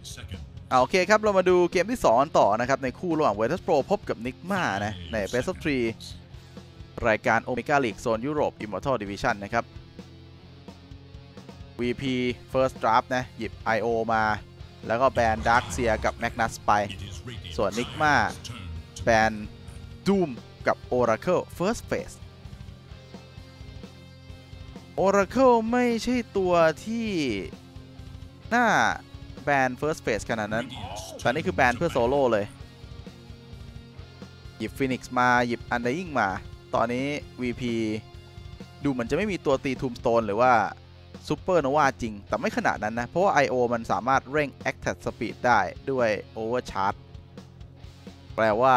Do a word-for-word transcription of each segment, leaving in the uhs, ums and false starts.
โอเคครับเรามาดูเกมที่สองต่อนะครับในคู่ระหว่าง Virtus Pro พบกับ Nigma นะใน Best of สามรายการ Omega League โซนยุโรป Immortal Division นะครับ วี พี First Draft นะหยิบ ไอ โอ มาแล้วก็แบน Darkseer กับ Magnus ไปส่วน Nigma แบน Doom กับ Oracle First Phase Oracle ไม่ใช่ตัวที่น่าแบน First Phase ขนาดนั้นแต่นี่คือแบนเพื่อโซโล่เลยหยิบ Phoenix มาหยิบ Undying มาตอนนี้ วี พี ดูเหมือนจะไม่มีตัวตี Tombstone หรือว่า Super Nova จริงแต่ไม่ขนาดนั้นนะเพราะว่า ไอ โอ มันสามารถเร่ง Attack Speed ได้ด้วย Overcharge แปลว่า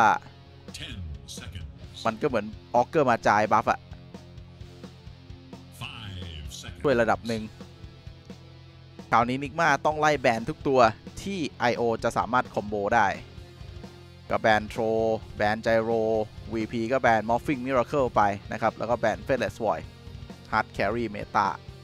มันก็เหมือน Augur มาจ่ายบัฟอะด้วยระดับหนึ่งคราวนี้ Nigma ต้องไล่แบนทุกตัวที่ ไอ โอ จะสามารถคอมโบได้ก็แบนโทรแบนไจโร วี พี ก็แบน Morphing Miracle ไปนะครับแล้วก็แบน Faithless Void Hard Carry Meta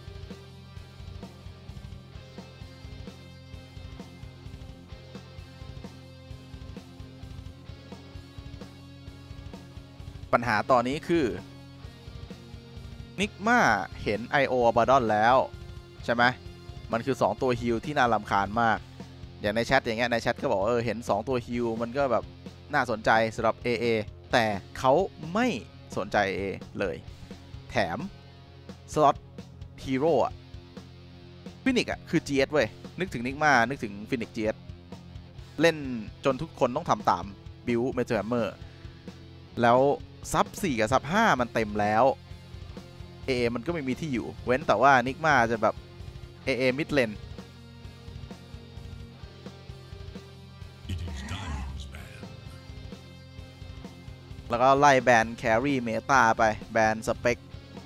ปัญหาตอนนี้คือ Nigma เห็น ไอ โอ Abaddon แล้วใช่ไหมมันคือสองตัวฮิลที่น่ารำคาญมากอย่างในแชทอย่างเงี้ยในแชทก็บอกเออเห็นสองตัวฮิลมันก็แบบน่าสนใจสำหรับ เอ เอ แต่เขาไม่สนใจ เอ เอ เลยแถมสล็อตฮีโร่อะฟินิกอะคือ จี เอส เว้ยนึกถึง Nigma นึกถึงฟินิก จี เอส เล่นจนทุกคนต้องทำตามบิวเมเจอร์แฮมเมอร์แล้วซับสี่กับซับห้ามันเต็มแล้ว เอ เอ มันก็ไม่มีที่อยู่เว้นแต่ว่า Nigma จะแบบ เอ เอ mid lane แล้วก็ไล่แบน carry meta ไปแบน spec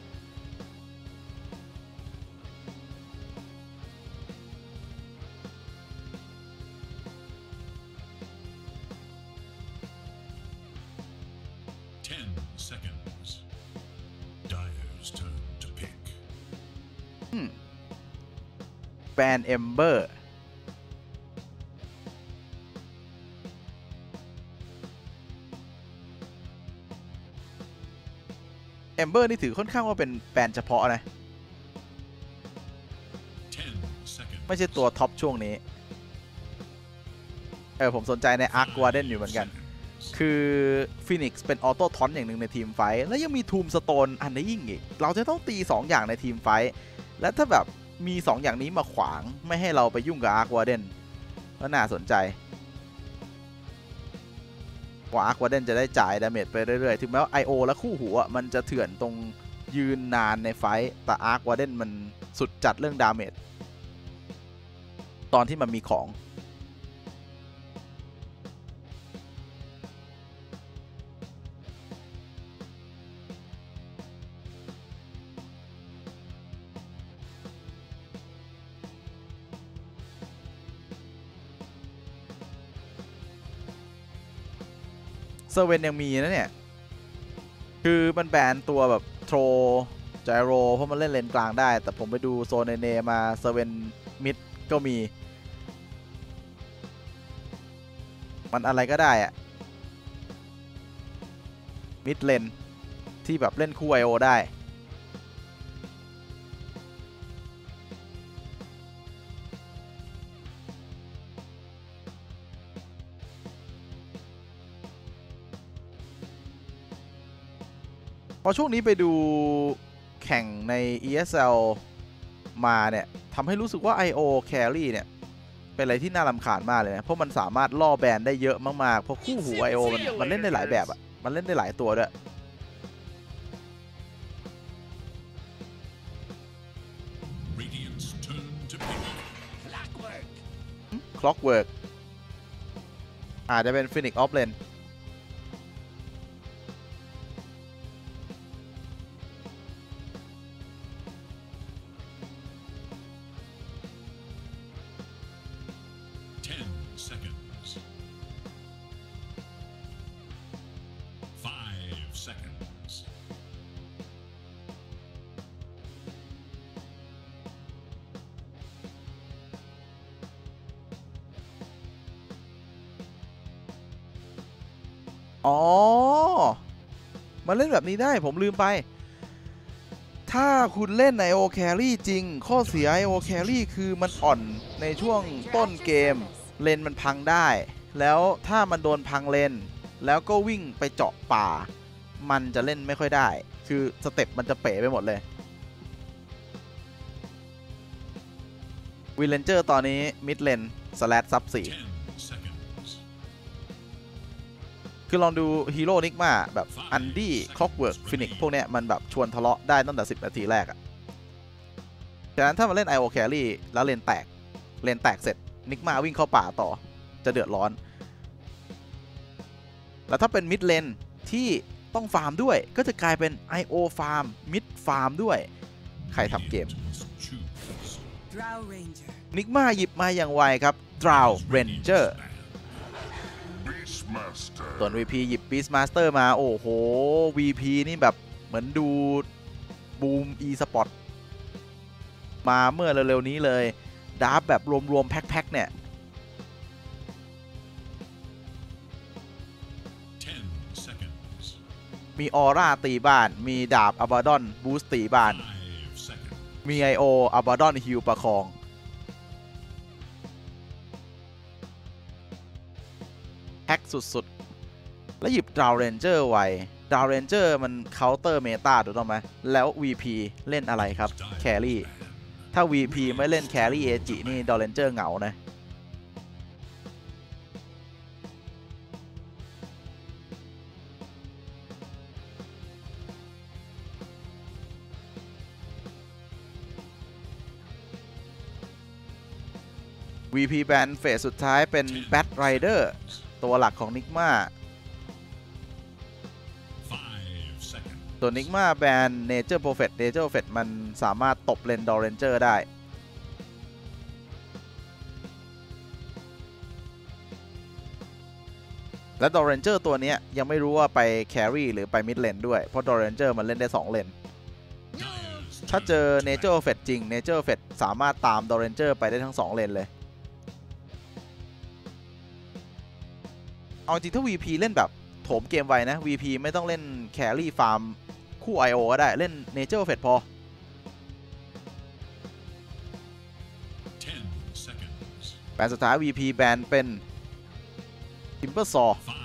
แบน Ember Ember นี่ถือค่อนข้างว่าเป็นแบนเฉพาะนะไม่ใช่ตัวท็อปช่วงนี้เออผมสนใจใน Arc Warden อยู่เหมือนกันคือ Phoenix เป็นออโต้ทอนอย่างหนึ่งในทีมไฟท์แล้วยังมี Tombstone Undying อีกเราจะต้องตีสองอย่างในทีมไฟท์และถ้าแบบมีสองอย่างนี้มาขวางไม่ให้เราไปยุ่งกับ Arc Warden ก็น่าสนใจว่า Arc Warden จะได้จ่ายดาเมจไปเรื่อยๆถึงแม้ว่า ไอ โอ และคู่หูมันจะเถื่อนตรงยืนนานในไฟท์แต่ Arc Warden มันสุดจัดเรื่องดาเมจตอนที่มันมีของเซเว่นยังมีนะเนี่ยคือมันแบนตัวแบบโทรไจโรเพราะมันเล่นเลนกลางได้แต่ผมไปดูโซนเนมาเซเว่นมิดก็มีมันอะไรก็ได้อะมิดเลนที่แบบเล่นคู่ ไอ โอ ได้พอช่วงนี้ไปดูแข่งใน อี เอส แอล มาเนี่ยทำให้รู้สึกว่า ไอ โอ Carry เนี่ยเป็นอะไรที่น่ารำคาญมากเลยนะเพราะมันสามารถล่อแบนได้เยอะมากๆเพราะคู่หู ไอ โอ มันมันเล่นได้หลายแบบอ่ะมันเล่นได้หลายตัวด้วย Clockwork อาจจะเป็น Phoenix Off Lane อ๋อมาเล่นแบบนี้ได้ผมลืมไปถ้าคุณเล่น ไอ โอ Carry จริงข้อเสีย ไอ โอ Carry คือมันอ่อนในช่วงต้นเกมเลนมันพังได้แล้วถ้ามันโดนพังเลนแล้วก็วิ่งไปเจาะป่ามันจะเล่นไม่ค่อยได้คือสเต็ปมันจะเป๋ไปหมดเลยวิลเลนเจอร์ตอนนี้มิดเลนสแลชซับสี่คือลองดูฮีโร่นิกมาแบบอันดี้คล็อกเวิร์กฟินิกพวกเนี้ยมันแบบชวนทะเลาะได้ตั้งแต่สิบนาทีแรกอะฉะนั้นถ้ามาเล่น ไอ โอ Carry แล้วเลนแตกเลนแตกเสร็จนิกมาวิ่งเข้าป่าต่อจะเดือดร้อนแล้วถ้าเป็นมิดเลนที่ต้องฟาร์มด้วยก็จะกลายเป็น ไอ โอ ฟาร์มมิดฟาร์มด้วยใครทำเกมนิกมาหยิบมาอย่างไวครับ Drow Ranger ส่วน วี พี หยิบ Beastmaster มาโอ้โห วี พี นี่แบบเหมือนดูบูม e-sport มาเมื่อเร็วๆนี้เลยดาร์ฟแบบรวมๆแพ็คๆเนี่ยมีออร่าตีบ้านมีดาบอับาดอนบูสต์ตีบ้านมี ไอ โอ อับาดอนฮิลประคองแฮกสุดๆแล้วหยิบดาวเรนเจอร์ไว้ดาวเรนเจอร์มันเคาน์เตอร์เมตาถูกต้องไหมแล้ว วี พี เล่นอะไรครับแครี่ถ้า วี พี ไม่เล่นแครี่เอจินี่ดาวเรนเจอร์เหงานะวี พี แบนเฟสสุดท้ายเป็นแบทไรเดอร์ตัวหลักของนิกมาตัวนิกมาแบนเนเจอร์โปรเฟตเนเจอร์โปรเฟตมันสามารถตบเลนดอเรนเจอร์ได้และดอเรนเจอร์ตัวนี้ยังไม่รู้ว่าไปแครี่หรือไปมิดเลนด้วยเพราะดอเรนเจอร์มันเล่นได้สองเลนถ้าเจอเนเจอร์เฟตจริงเนเจอร์เฟตสามารถตามดอเรนเจอร์ไปได้ทั้งสองเลนเลยเอาจริงถ้า วี พี เล่นแบบโถมเกมไวนะ วี พี ไม่ต้องเล่นแครี่ฟาร์มคู่ ไอ โอ ก็ได้เล่นเนเจอร์เฟตพอแบนสุดท้าย วี พี แบนเป็นทิมเปอร์ซอ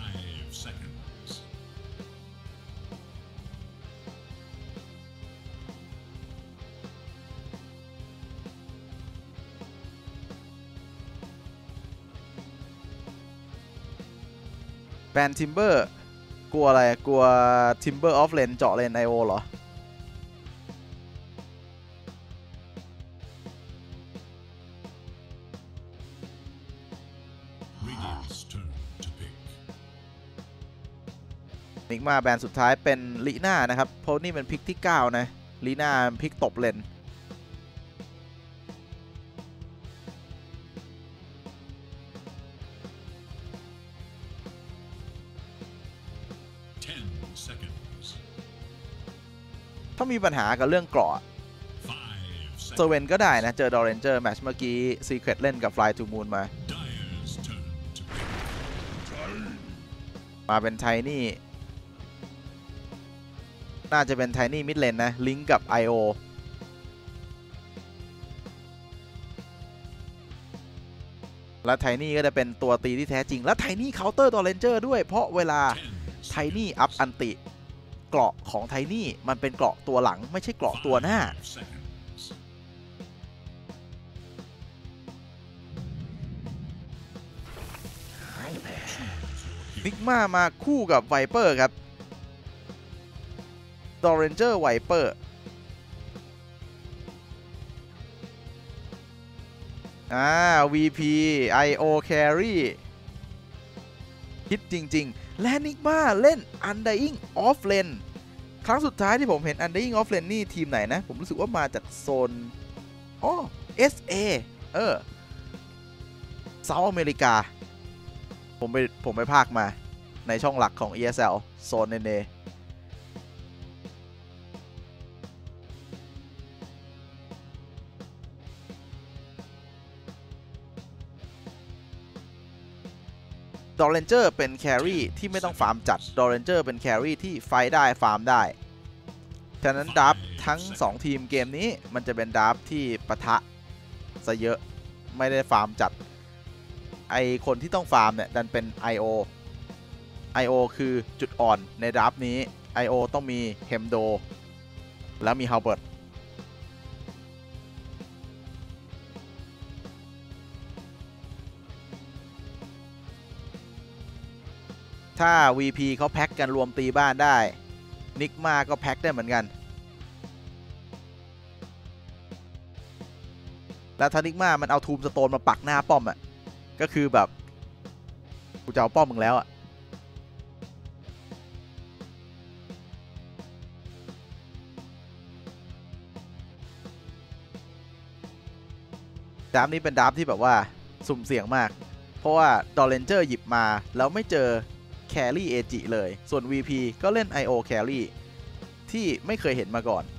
แบนทิมเบอร์กลัวอะไรกลัวทิมเบอร์ออฟเลนเจาะเลน ไอ โอ เหรอนิกมาแบนสุดท้ายเป็นลีน่านะครับเพราะนี่เป็นพิกที่เก้านะลีน่าพิกตบเลนถ้ามีปัญหากับเรื่องเกราะเซเว่นก็ได้นะเจอดอเรนเจอร์แมชเมื่อกี้ซีเครตเล่นกับ Fly to Moon มามาเป็นไทนี่น่าจะเป็นไทนี่มิดเลนนะลิงก์กับ ไอ โอ และไทนี่ก็จะเป็นตัวตีที่แท้จริงและไทนี่เคาน์เตอร์ดอเรนเจอร์ด้วยเพราะเวลาไทนี่อัพอันติเกราะของไทนี่มันเป็นเกราะตัวหลังไม่ใช่เกราะตัวหน้านิกมามาคู่กับไวเปอร์ครับดอเรนเจอร์ไวเปอร์อ่า วี พี ไอ โอ Carry คิดจริงๆและนิกมาเล่น Undying Off Lane ครั้งสุดท้ายที่ผมเห็น Undying Off Lane นี่ทีมไหนนะผมรู้สึกว่ามาจากโซนอ๋อ เอส เอ เออเซาท์อเมริกาผมไปผมไปพากมาในช่องหลักของ อี เอส แอล โซนเนเนดอร์เรนเจอร์เป็นแครี่ที่ไม่ต้องฟาร์มจัดดอร์เรนเจอร์เป็นแครี่ที่ไฟได้ฟาร์มได้ฉะนั้นดับทั้งสองทีมเกมนี้มันจะเป็นดับที่ปะทะซะเยอะไม่ได้ฟาร์มจัดไอคนที่ต้องฟาร์มเนี่ยดันเป็น ไอ โอ ไอ โอ คือจุดอ่อนในดับนี้ ไอ โอ ต้องมีเฮมโดแล้วมีฮาวเบิร์ตถ้า วี พี เขาแพ็กกันรวมตีบ้านได้นิกมาก็แพ็กได้เหมือนกันแล้วถ้านิกมามันเอาทูมสโตนมาปักหน้าป้อมอ่ะก็คือแบบกูจะเอาป้อมมึงแล้วอ่ะดราฟนี้เป็นดราฟที่แบบว่าสุ่มเสี่ยงมากเพราะว่าดอร์เรนเจอร์หยิบมาแล้วไม่เจอแครี่เอจิเลยส่วน วี พี ก็เล่น ไอ โอ แครี่ที่ไม่เคยเห็นมาก่อน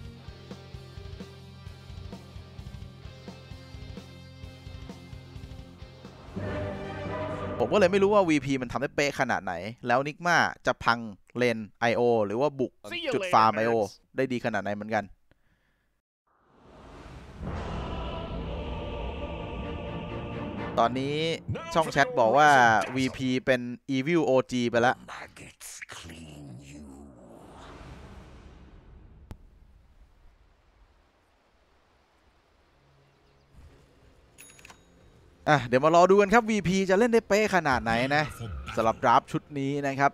ผมก็เลยไม่รู้ว่า วี พี มันทำได้เป๊ะขนาดไหนแล้วนิกมาจะพังเลน ไอ โอ หรือว่าบุกจุดฟาร์ม ไอ โอ ได้ดีขนาดไหนเหมือนกันตอนนี้ช่องแชทบอกว่า วี พี เป็น Evil โอ จี ไปแล้วอ่ะเดี๋ยวมารอดูกันครับ วี พี จะเล่นได้เป๊ะขนาดไหนนะสำหรับดราฟชุดนี้นะครับ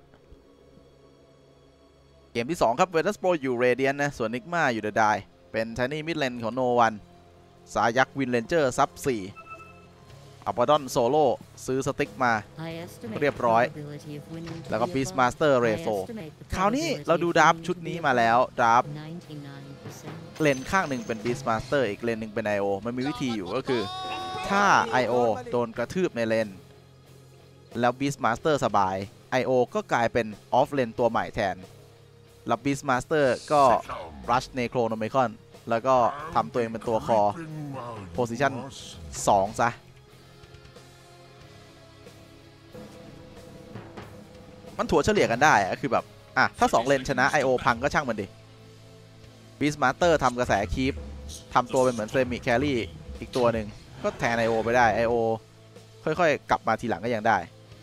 เกมที่สองครับ Virtus Pro อยู่ Radiant นะส่วน Nigma อยู่ The Die เป็น Tiny Mid Lane ของ No วัน สายัก Wind Ranger ซับสี่อัปดอนโซโล่ซื้อสติ๊กมาเรียบร้อยแล้วก็ Beastmaster เรโซคราวนี้เราดูดราฟชุดนี้มาแล้วดราฟเลนข้างหนึ่งเป็น Beastmaster อีกเลนหนึ่งเป็น ไอ โอ มันมีวิธีอยู่ก็คือถ้า ไอ โอ โดนกระทืบในเลนแล้ว Beastmaster สบาย ไอ โอ ก็กลายเป็นออฟเลนตัวใหม่แทนแล้ว Beastmaster ก็ Rush Necronomicon แล้วก็ทำตัวเองเป็นตัวคอ Position สองซะมันถั่วเฉลี่ยกันได้อะคือแบบอ่ะถ้าสองเลนชนะ ไอ โอ พังก็ช่างมันดิ Beastmaster ทำกระแสคีปทำตัวเป็นเหมือนเซมิแครี่อีกตัวหนึ่งก็แทน ไอ โอ ไปได้ ไอ โอ ค่อยๆกลับมาทีหลังก็ยังได้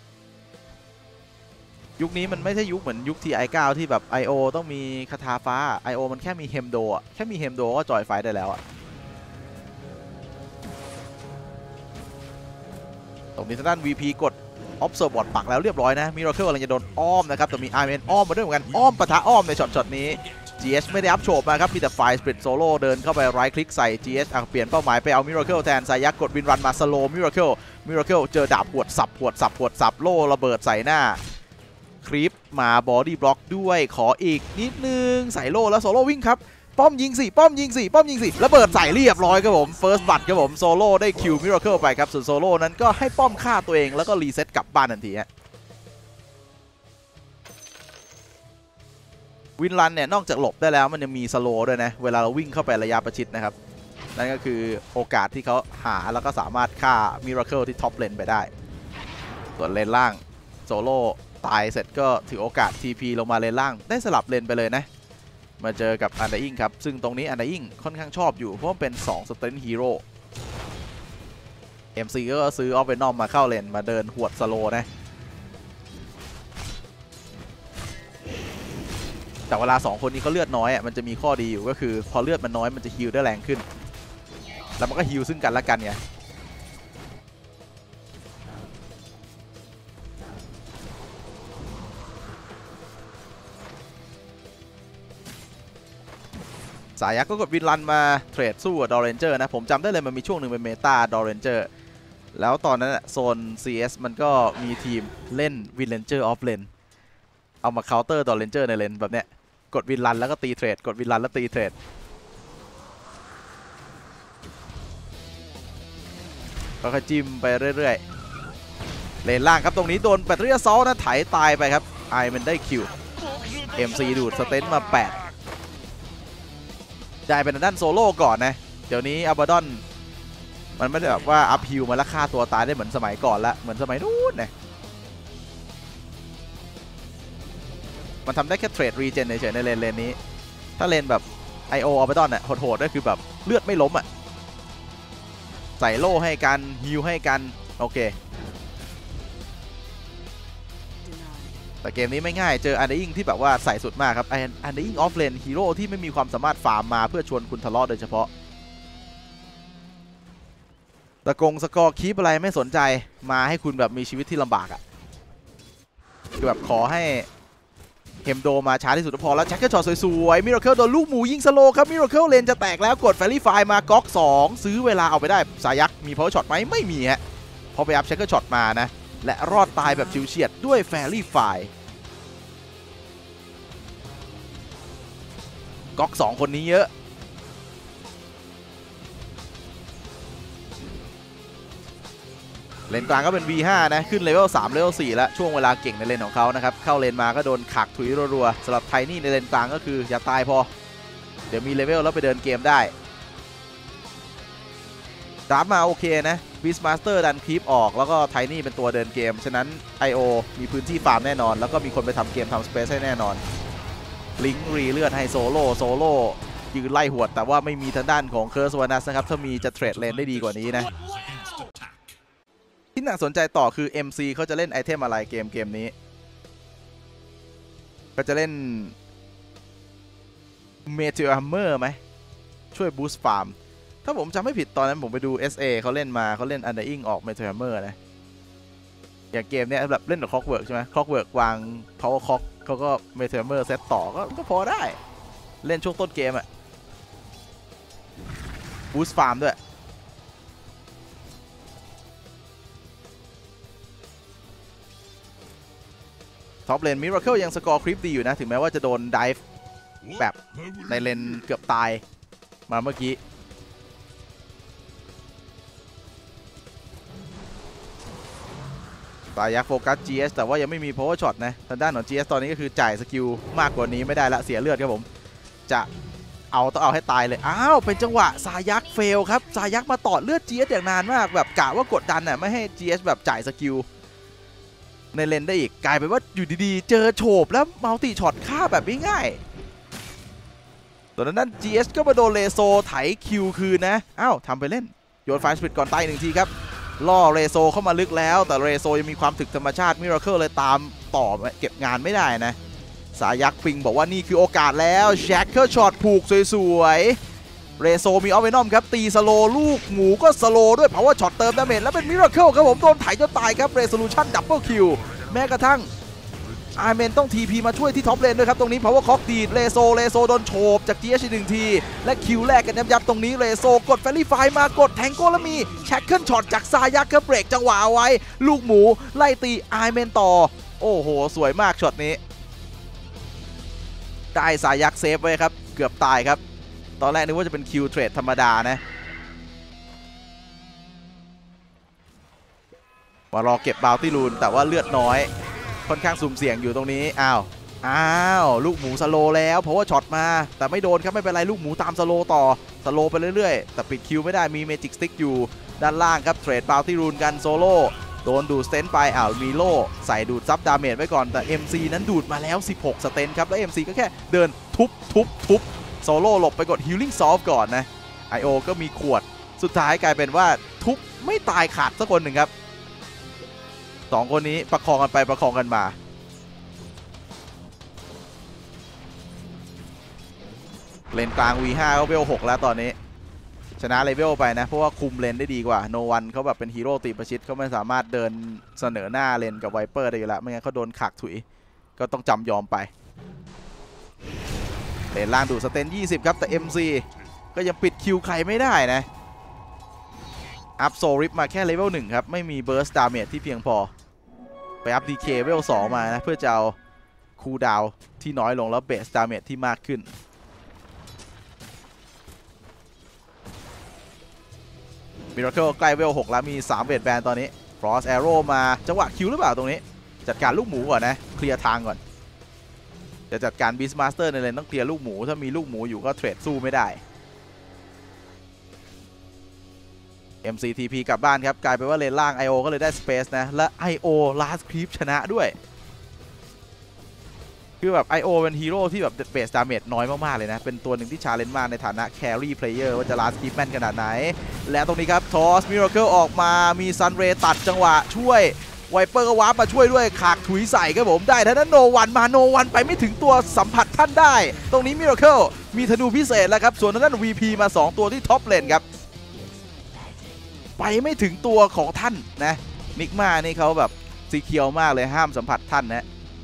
ยุคนี้มันไม่ใช่ยุคเหมือนยุค ที ไอ ไนน์ ที่แบบ ไอ โอ ต้องมีคาถาฟ้า ไอ โอ มันแค่มีเฮมโดอ่ะแค่มีเฮมโดก็จอยไฟได้แล้วอ่ะตรงนี้ทางด้าน วี พี กด Observe Bot ปักแล้วเรียบร้อยนะ Miracle กำลังจะโดนอ้อมนะครับแต่มี อาร์ เอ็น อ้อมมาด้วยเหมือนกันอ้อมปะทะอ้อมในช็อตๆนี้ จี เอช ไม่ได้อัพโฉบมาครับมีแต่ไฟสปริตโซโล่เดินเข้าไปไรท์คลิกใส่ จี เอช อ่ะเปลี่ยนเป้าหมายไปเอา Miracle แทนสายักกดวินรันมาสโล Miracle Miracle เจอดาบหวดสับหวดสับหวดสับโล่ระเบิดใส่หน้าคลิปมาบอดี้บล็อกด้วยขออีกนิดนึงใส่โล่แล้วโซโล่วิ่งครับป้อมยิงสี่ป้อมยิงสี่ป้อมยิงสี่ระเบิดใส่เรียบร้อยครับผมเฟิร์สบัตครับผมโซโล่ได้คิว Miracle ไปครับส่วนโซโล่นั้นก็ให้ป้อมฆ่าตัวเองแล้วก็รีเซ็ตกลับบ้านทันทีฮะวินรันเนี่ยนอกจากหลบได้แล้วมันยังมีสโลว์ด้วยนะเวลาเราวิ่งเข้าไประยะประชิดนะครับนั่นก็คือโอกาสที่เขาหาแล้วก็สามารถฆ่า Miracle ที่ท็อปเลนไปได้ส่วนเลนล่างโซโล่ตายเสร็จก็ถือโอกาส ที พี ลงมาเลนล่างได้สลับเลนไปเลยนะมาเจอกับอันดาอิงครับซึ่งตรงนี้อันดาอิงค่อนข้างชอบอยู่เพราะเป็นสองสเตนฮีโร่ เอ็ม ซี ก็ซื้อออฟเวนอมมาเข้าเลนมาเดินหวดสโลนะแต่เวลาสองคนนี้เขาเลือดน้อยอ่ะมันจะมีข้อดีอยู่ก็คือพอเลือดมันน้อยมันจะฮีลได้แรงขึ้นแล้วมันก็ฮีลซึ่งกันและกันไงสายักก็กดวินรันมาเทรดสู้กับดอร์เรนเจอร์นะผมจำได้เลยมันมีช่วงหนึ่งเป็นเมตาดอร์เรนเจอร์แล้วตอนนั้นโซน ซี เอส มันก็มีทีมเล่นวินเรนเจอร์ออฟเลนเอามาเคาน์เตอร์ดอร์เรนเจอร์ในเลนแบบเนี้ยกดวินรันแล้วก็ตีเทรดกดวินรันแล้วตีเทรดก็ค่อยจิ้มไปเรื่อยๆเลนล่างครับตรงนี้โดนแบตเตอรี่ซอลนะไถตายไปครับไอมันได้คิว เอ็ม ซี ดูดสเตนมาแปดได้เป็นด้านโซโล่ก่อนนะเดี๋ยวนี้อับดอนมันไม่ได้แบบว่าอัพฮิลมาแล้วฆ่าตัวตายได้เหมือนสมัยก่อนละเหมือนสมัยนู้นนะมันทำได้แค่เทรดรีเจนเฉยๆในเลนเลนนี้ถ้าเลนแบบ ไอ โอ อัลเบดอนเนี่ยโหดๆก็คือแบบเลือดไม่ล้มอ่ะใส่โล่ให้กันฮิลให้กันโอเคแต่เกมนี้ไม่ง่ายเจออันเดอร์อิงที่แบบว่าใส่สุดมากครับอันเดอร์อิงออฟเลนฮีโร่ที่ไม่มีความสามารถฟาร์มมาเพื่อชวนคุณทะเลาะโดยเฉพาะตะกงสกอร์คีปอะไรไม่สนใจมาให้คุณแบบมีชีวิตที่ลำบากอ่ะคือแบบขอให้เฮมโดมาช้าที่สุดพอแล้วแจ็คเกอร์ช็อตสวยๆมิราเคิลโดนลูกหมูยิงสโลครับมิราเคิลเลนจะแตกแล้วกดแฟรี่ไฟมาก๊อกสองซื้อเวลาเอาไปได้สายักมีพาวเวอร์ช็อตไหมไม่มีฮะพอไปอัพแจ็คเกอร์ช็อตมานะและรอดตายแบบชิวเฉียดด้วยแฟรี่ไฟก๊อกสองคนนี้เยอะเลนกลางก็เป็น วี ห้า นะขึ้นเลเวลสามเลเวลสี่แล้วช่วงเวลาเก่งในเลนของเขานะครับเข้าเลนมาก็โดนขักถุยรัวๆสำหรับไทนี่ในเลนกลางก็คืออย่าตายพอเดี๋ยวมีเลเวลแล้วไปเดินเกมได้ดราฟมาโอเคนะบีสมาสเตอร์ดันคลิปออกแล้วก็ไทนี่เป็นตัวเดินเกมฉะนั้น ไอ โอ มีพื้นที่ฟาร์มแน่นอนแล้วก็มีคนไปทำเกมทำสเปซให้แน่นอนลิงก์รีเลือดให้โซโล่โซโล่ยืนไล่หวดแต่ว่าไม่มีทางด้านของเคิร์สวานัสนะครับถ้ามีจะเทรดเลนได้ดีกว่านี้นะที่น่าสนใจต่อคือ เอ็ม ซี เขาจะเล่นไอเทมอะไรเกมเกมนี้ก็จะเล่นเมเทอร์ฮัมเมอร์ไหมช่วยบูสต์ฟาร์มถ้าผมจำไม่ผิดตอนนั้นผมไปดู เอส เอ เขาเล่นมาเขาเล่นอันเดอร์อิงออกเมเทอร์ฮัมเมอร์นะอย่างเกมเนี้ยแบบเล่นกับคล็อกเวิร์กใช่ไหมคล็อกเวิร์กวางพาวเวอร์คล็อกเขาก็เมเทอร์ฮัมเมอร์เซตต่อก็ก็พอได้เล่นช่วงต้นเกมอะบูสต์ฟาร์มด้วยท็อปเลนมิราเคิลยังสกอร์คลิปดีอยู่นะถึงแม้ว่าจะโดนไดฟ์แบบในเลนเกือบตายมาเมื่อกี้ตายักโฟกัส จี เอส แต่ว่ายังไม่มี power shot นะทางด้านของ จี เอส ตอนนี้ก็คือจ่ายสกิลมากกว่านี้ไม่ได้ละเสียเลือดครับผมจะเอาต้องเอาให้ตายเลยอ้าวเป็นจังหวะสายักเฟลครับสายักมาต่อเลือด จี เอส อย่างนานมากแบบกะว่ากดดันน่ะไม่ให้ จี เอส แบบจ่ายสกิลในเลนได้อีกกลายเป็นว่าอยู่ดีๆเจอโฉบแล้วมัลติช็อตฆ่าแบบง่ายๆตอนนั้น จี เอส ก็มาโดนเลโซไถคิวคืนนะอ้าวทำไปเล่นโยนไฟสปิดก่อนตายหนึ่งทีครับล่อเรโซเข้ามาลึกแล้วแต่เรโซยังมีความถึกธรรมชาติมิราเคิลเลยตามต่อเก็บงานไม่ได้นะสายักปิงบอกว่านี่คือโอกาสแล้วแจ็คเกอร์ช็อตผูกสวยๆเรโซมีออฟเวนอมครับตีสโลลูกหมูก็สโลด้วยเพราะว่าช็อตเติมดาเมจแล้วเป็นมิราเคิลครับผมโดนไถจนตายครับเรโซลูชั่นดับเบิลคิวแม้กระทั่งอาร์เมนต้อง ที พี มาช่วยที่ท็อปเลนด้วยครับตรงนี้เพราะว่าคอกดีดเรโซเรโซโดนโฉบจาก จี เอช หนึ่งทีและคิวแรกกันยับๆตรงนี้เรโซกดแฟรี่ไฟมากดแทงโก้แล้วมีแช็คเกิลช็อตจากซายักครับเบรกจังหวะเอาไว้ลูกหมูไล่ตีอาร์เมนต่อโอ้โหสวยมากช็อตนี้ได้ซายักเซฟไว้ครับเกือบตายครับตอนแรกนึกว่าจะเป็นคิวเทรดธรรมดานะมารอเก็บบาวตี้รูนแต่ว่าเลือดน้อยค่อนข้างสุ่มเสี่ยงอยู่ตรงนี้อ้าวอ้าวลูกหมูสโลแล้วเพราะว่าช็อตมาแต่ไม่โดนครับไม่เป็นไรลูกหมูตามสโลต่อสโลไปเรื่อยๆแต่ปิดคิวไม่ได้มีเมจิกสติ๊กอยู่ด้านล่างครับเทรดบาวตี้รูนกันโซโล่โดนดูดสเตนไปอ้าวมีโล่ใส่ดูดซับดาเมจไว้ก่อนแต่ เอ็ม ซี นั้นดูดมาแล้วสิบหกสเตนครับแล้ว เอ็ม ซี ก็แค่เดินทุบทุบทุบโซโล่หลบไปกด Healing Solve ก่อนนะ ไอ โอ ก็มีขวดสุดท้ายกลายเป็นว่าทุบไม่ตายขาดสักคนหนึ่งครับสองคนนี้ประคองกันไปประคองกันมาเลนกลาง วี ห้า ก็เวลหกแล้วตอนนี้ชนะเลเวลไปนะเพราะว่าคุมเลนได้ดีกว่าโนวันเขาแบบเป็นฮีโร่ตีประชิดเขาไม่สามารถเดินเสนอหน้าเลนกับไวเปอร์ได้อยู่แล้วไม่งั้นเขาโดนขักถุยก็ต้องจำยอมไปเลนล่างดูสเตนยี่สิบครับแต่ เอ็ม ซี ก็ยังปิดคิวใครไม่ได้นะอัพโซริปมาแค่เลเวลหนึ่งครับไม่มีเบิร์สดาเมจที่เพียงพอไปอัพ ดี เค เลเวลสองมานะเพื่อจะเอาคูลดาวน์ที่น้อยลงแล้วเบสดาเมจที่มากขึ้นมิราเคิลใกล้เวลหกแล้วมีสามเบสแบนตอนนี้ฟรอสแอโร่มาจังหวะคิวหรือเปล่าตรงนี้จัดการลูกหมูก่อนนะเคลียร์ทางก่อนจะจัดการบีสมาสเตอร์ในเลนต้องเคลียร์ลูกหมูถ้ามีลูกหมูอยู่ก็เทรดสู้ไม่ได้ เอ็ม ซี ที พี กลับบ้านครับกลายเป็นว่าเลนล่าง ไอ โอ ก็เลยได้สเปซนะและ ไอ โอ last creep ชนะด้วยคือแบบ ไอ โอ เป็นฮีโร่ที่แบบเบสดาเมจน้อยมากๆเลยนะเป็นตัวหนึ่งที่ชาเลนจ์มากในฐานะแครี่เพลเยอร์ว่าจะลาสกีแมนขนาดไหนและตรงนี้ครับทอสมิราเคิลออกมามีซันเรตัดจังหวะช่วยไวเปอร์ก็วาร์ปมาช่วยด้วยขากถุยใส่ครับผมได้ท่านั้นโนวันมาโนวันไปไม่ถึงตัวสัมผัสท่านได้ตรงนี้มิราเคิลมีธนูพิเศษแล้วครับส่วนทางด้าน วี พี มาสองตัวที่ท็อปเลนครับไปไม่ถึงตัวของท่านนะนิกมานี่เขาแบบสีเขียวมากเลยห้ามสัมผัสท่านนะ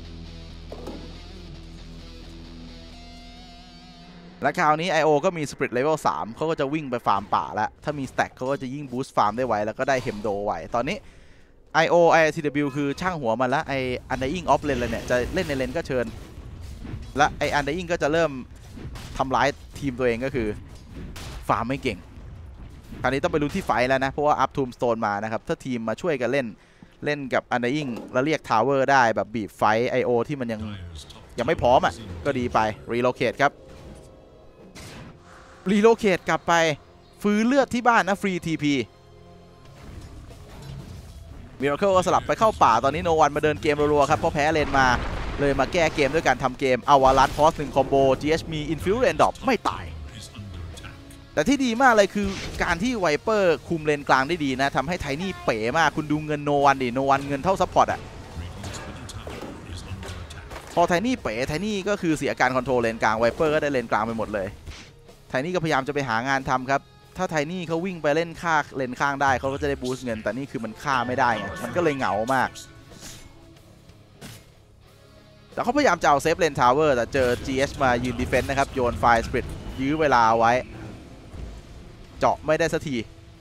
และคราวนี้ ไอ โอ ก็มี Spirit Level สามเขาก็จะวิ่งไปฟาร์มป่าแล้วถ้ามี Stack เขาก็จะยิ่ง Boost ฟาร์มได้ไวแล้วก็ได้เฮมโดไวตอนนี้ ไอ โอ ไอ ที ดับเบิลยู คือช่างหัวมันแล้วไอ Undying Off Lane เลยเนี่ยจะเล่นในเลนก็เชิญและไอ Undying ก็จะเริ่มทำร้ายทีมตัวเองก็คือฟาร์มไม่เก่งคราวนี้ต้องไปลุ้นที่ไฟแล้วนะเพราะว่า Up Tombstone มานะครับถ้าทีมมาช่วยกันเล่นเล่นกับ Undying แล้วเรียก Tower ได้แบบบีบไฟ ไอ โอ ที่มันยังยังไม่พร้อมอ่ะก็ดีไป Relocate ครับรีโลเคทกลับไปฟื้นเลือดที่บ้านนะฟรี ที พี มิราเคิลก็สลับไปเข้าป่าตอนนี้โนวันมาเดินเกมรัวๆครับเพราะแพ้เลนมาเลยมาแก้เกมด้วยการทำเกมเอาวารัสพอสหนึ่งคอมโบ จี เอช มีอินฟิวเรนดอปไม่ตายแต่ที่ดีมากเลยคือการที่ไวเปอร์คุมเลนกลางได้ดีนะทำให้ไทนี่เป๋มากคุณดูเงินโนวันดิโนวันเงินเท่าซัพพอร์ตอ่ะพอไทนี่เป๋ไทนี่ก็คือเสียการคอนโทรลเลนกลางไวเปอร์ก็ได้เลนกลางไปหมดเลยไทนี่ก็พยายามจะไปหางานทำครับถ้าไทนี่เขาวิ่งไปเล่นฆ่าเลนข้างได้เขาก็จะได้บูสต์เงินแต่นี่คือมันฆ่าไม่ได้ไงมันก็เลยเหงามากแต่เขาพยายามจะเอาเซฟเลนทาวเวอร์แต่เจอ จี เอช มายืนดีเฟนต์นะครับโยนไฟสปริตยื้อเวลาไว้เจาะไม่ได้สักที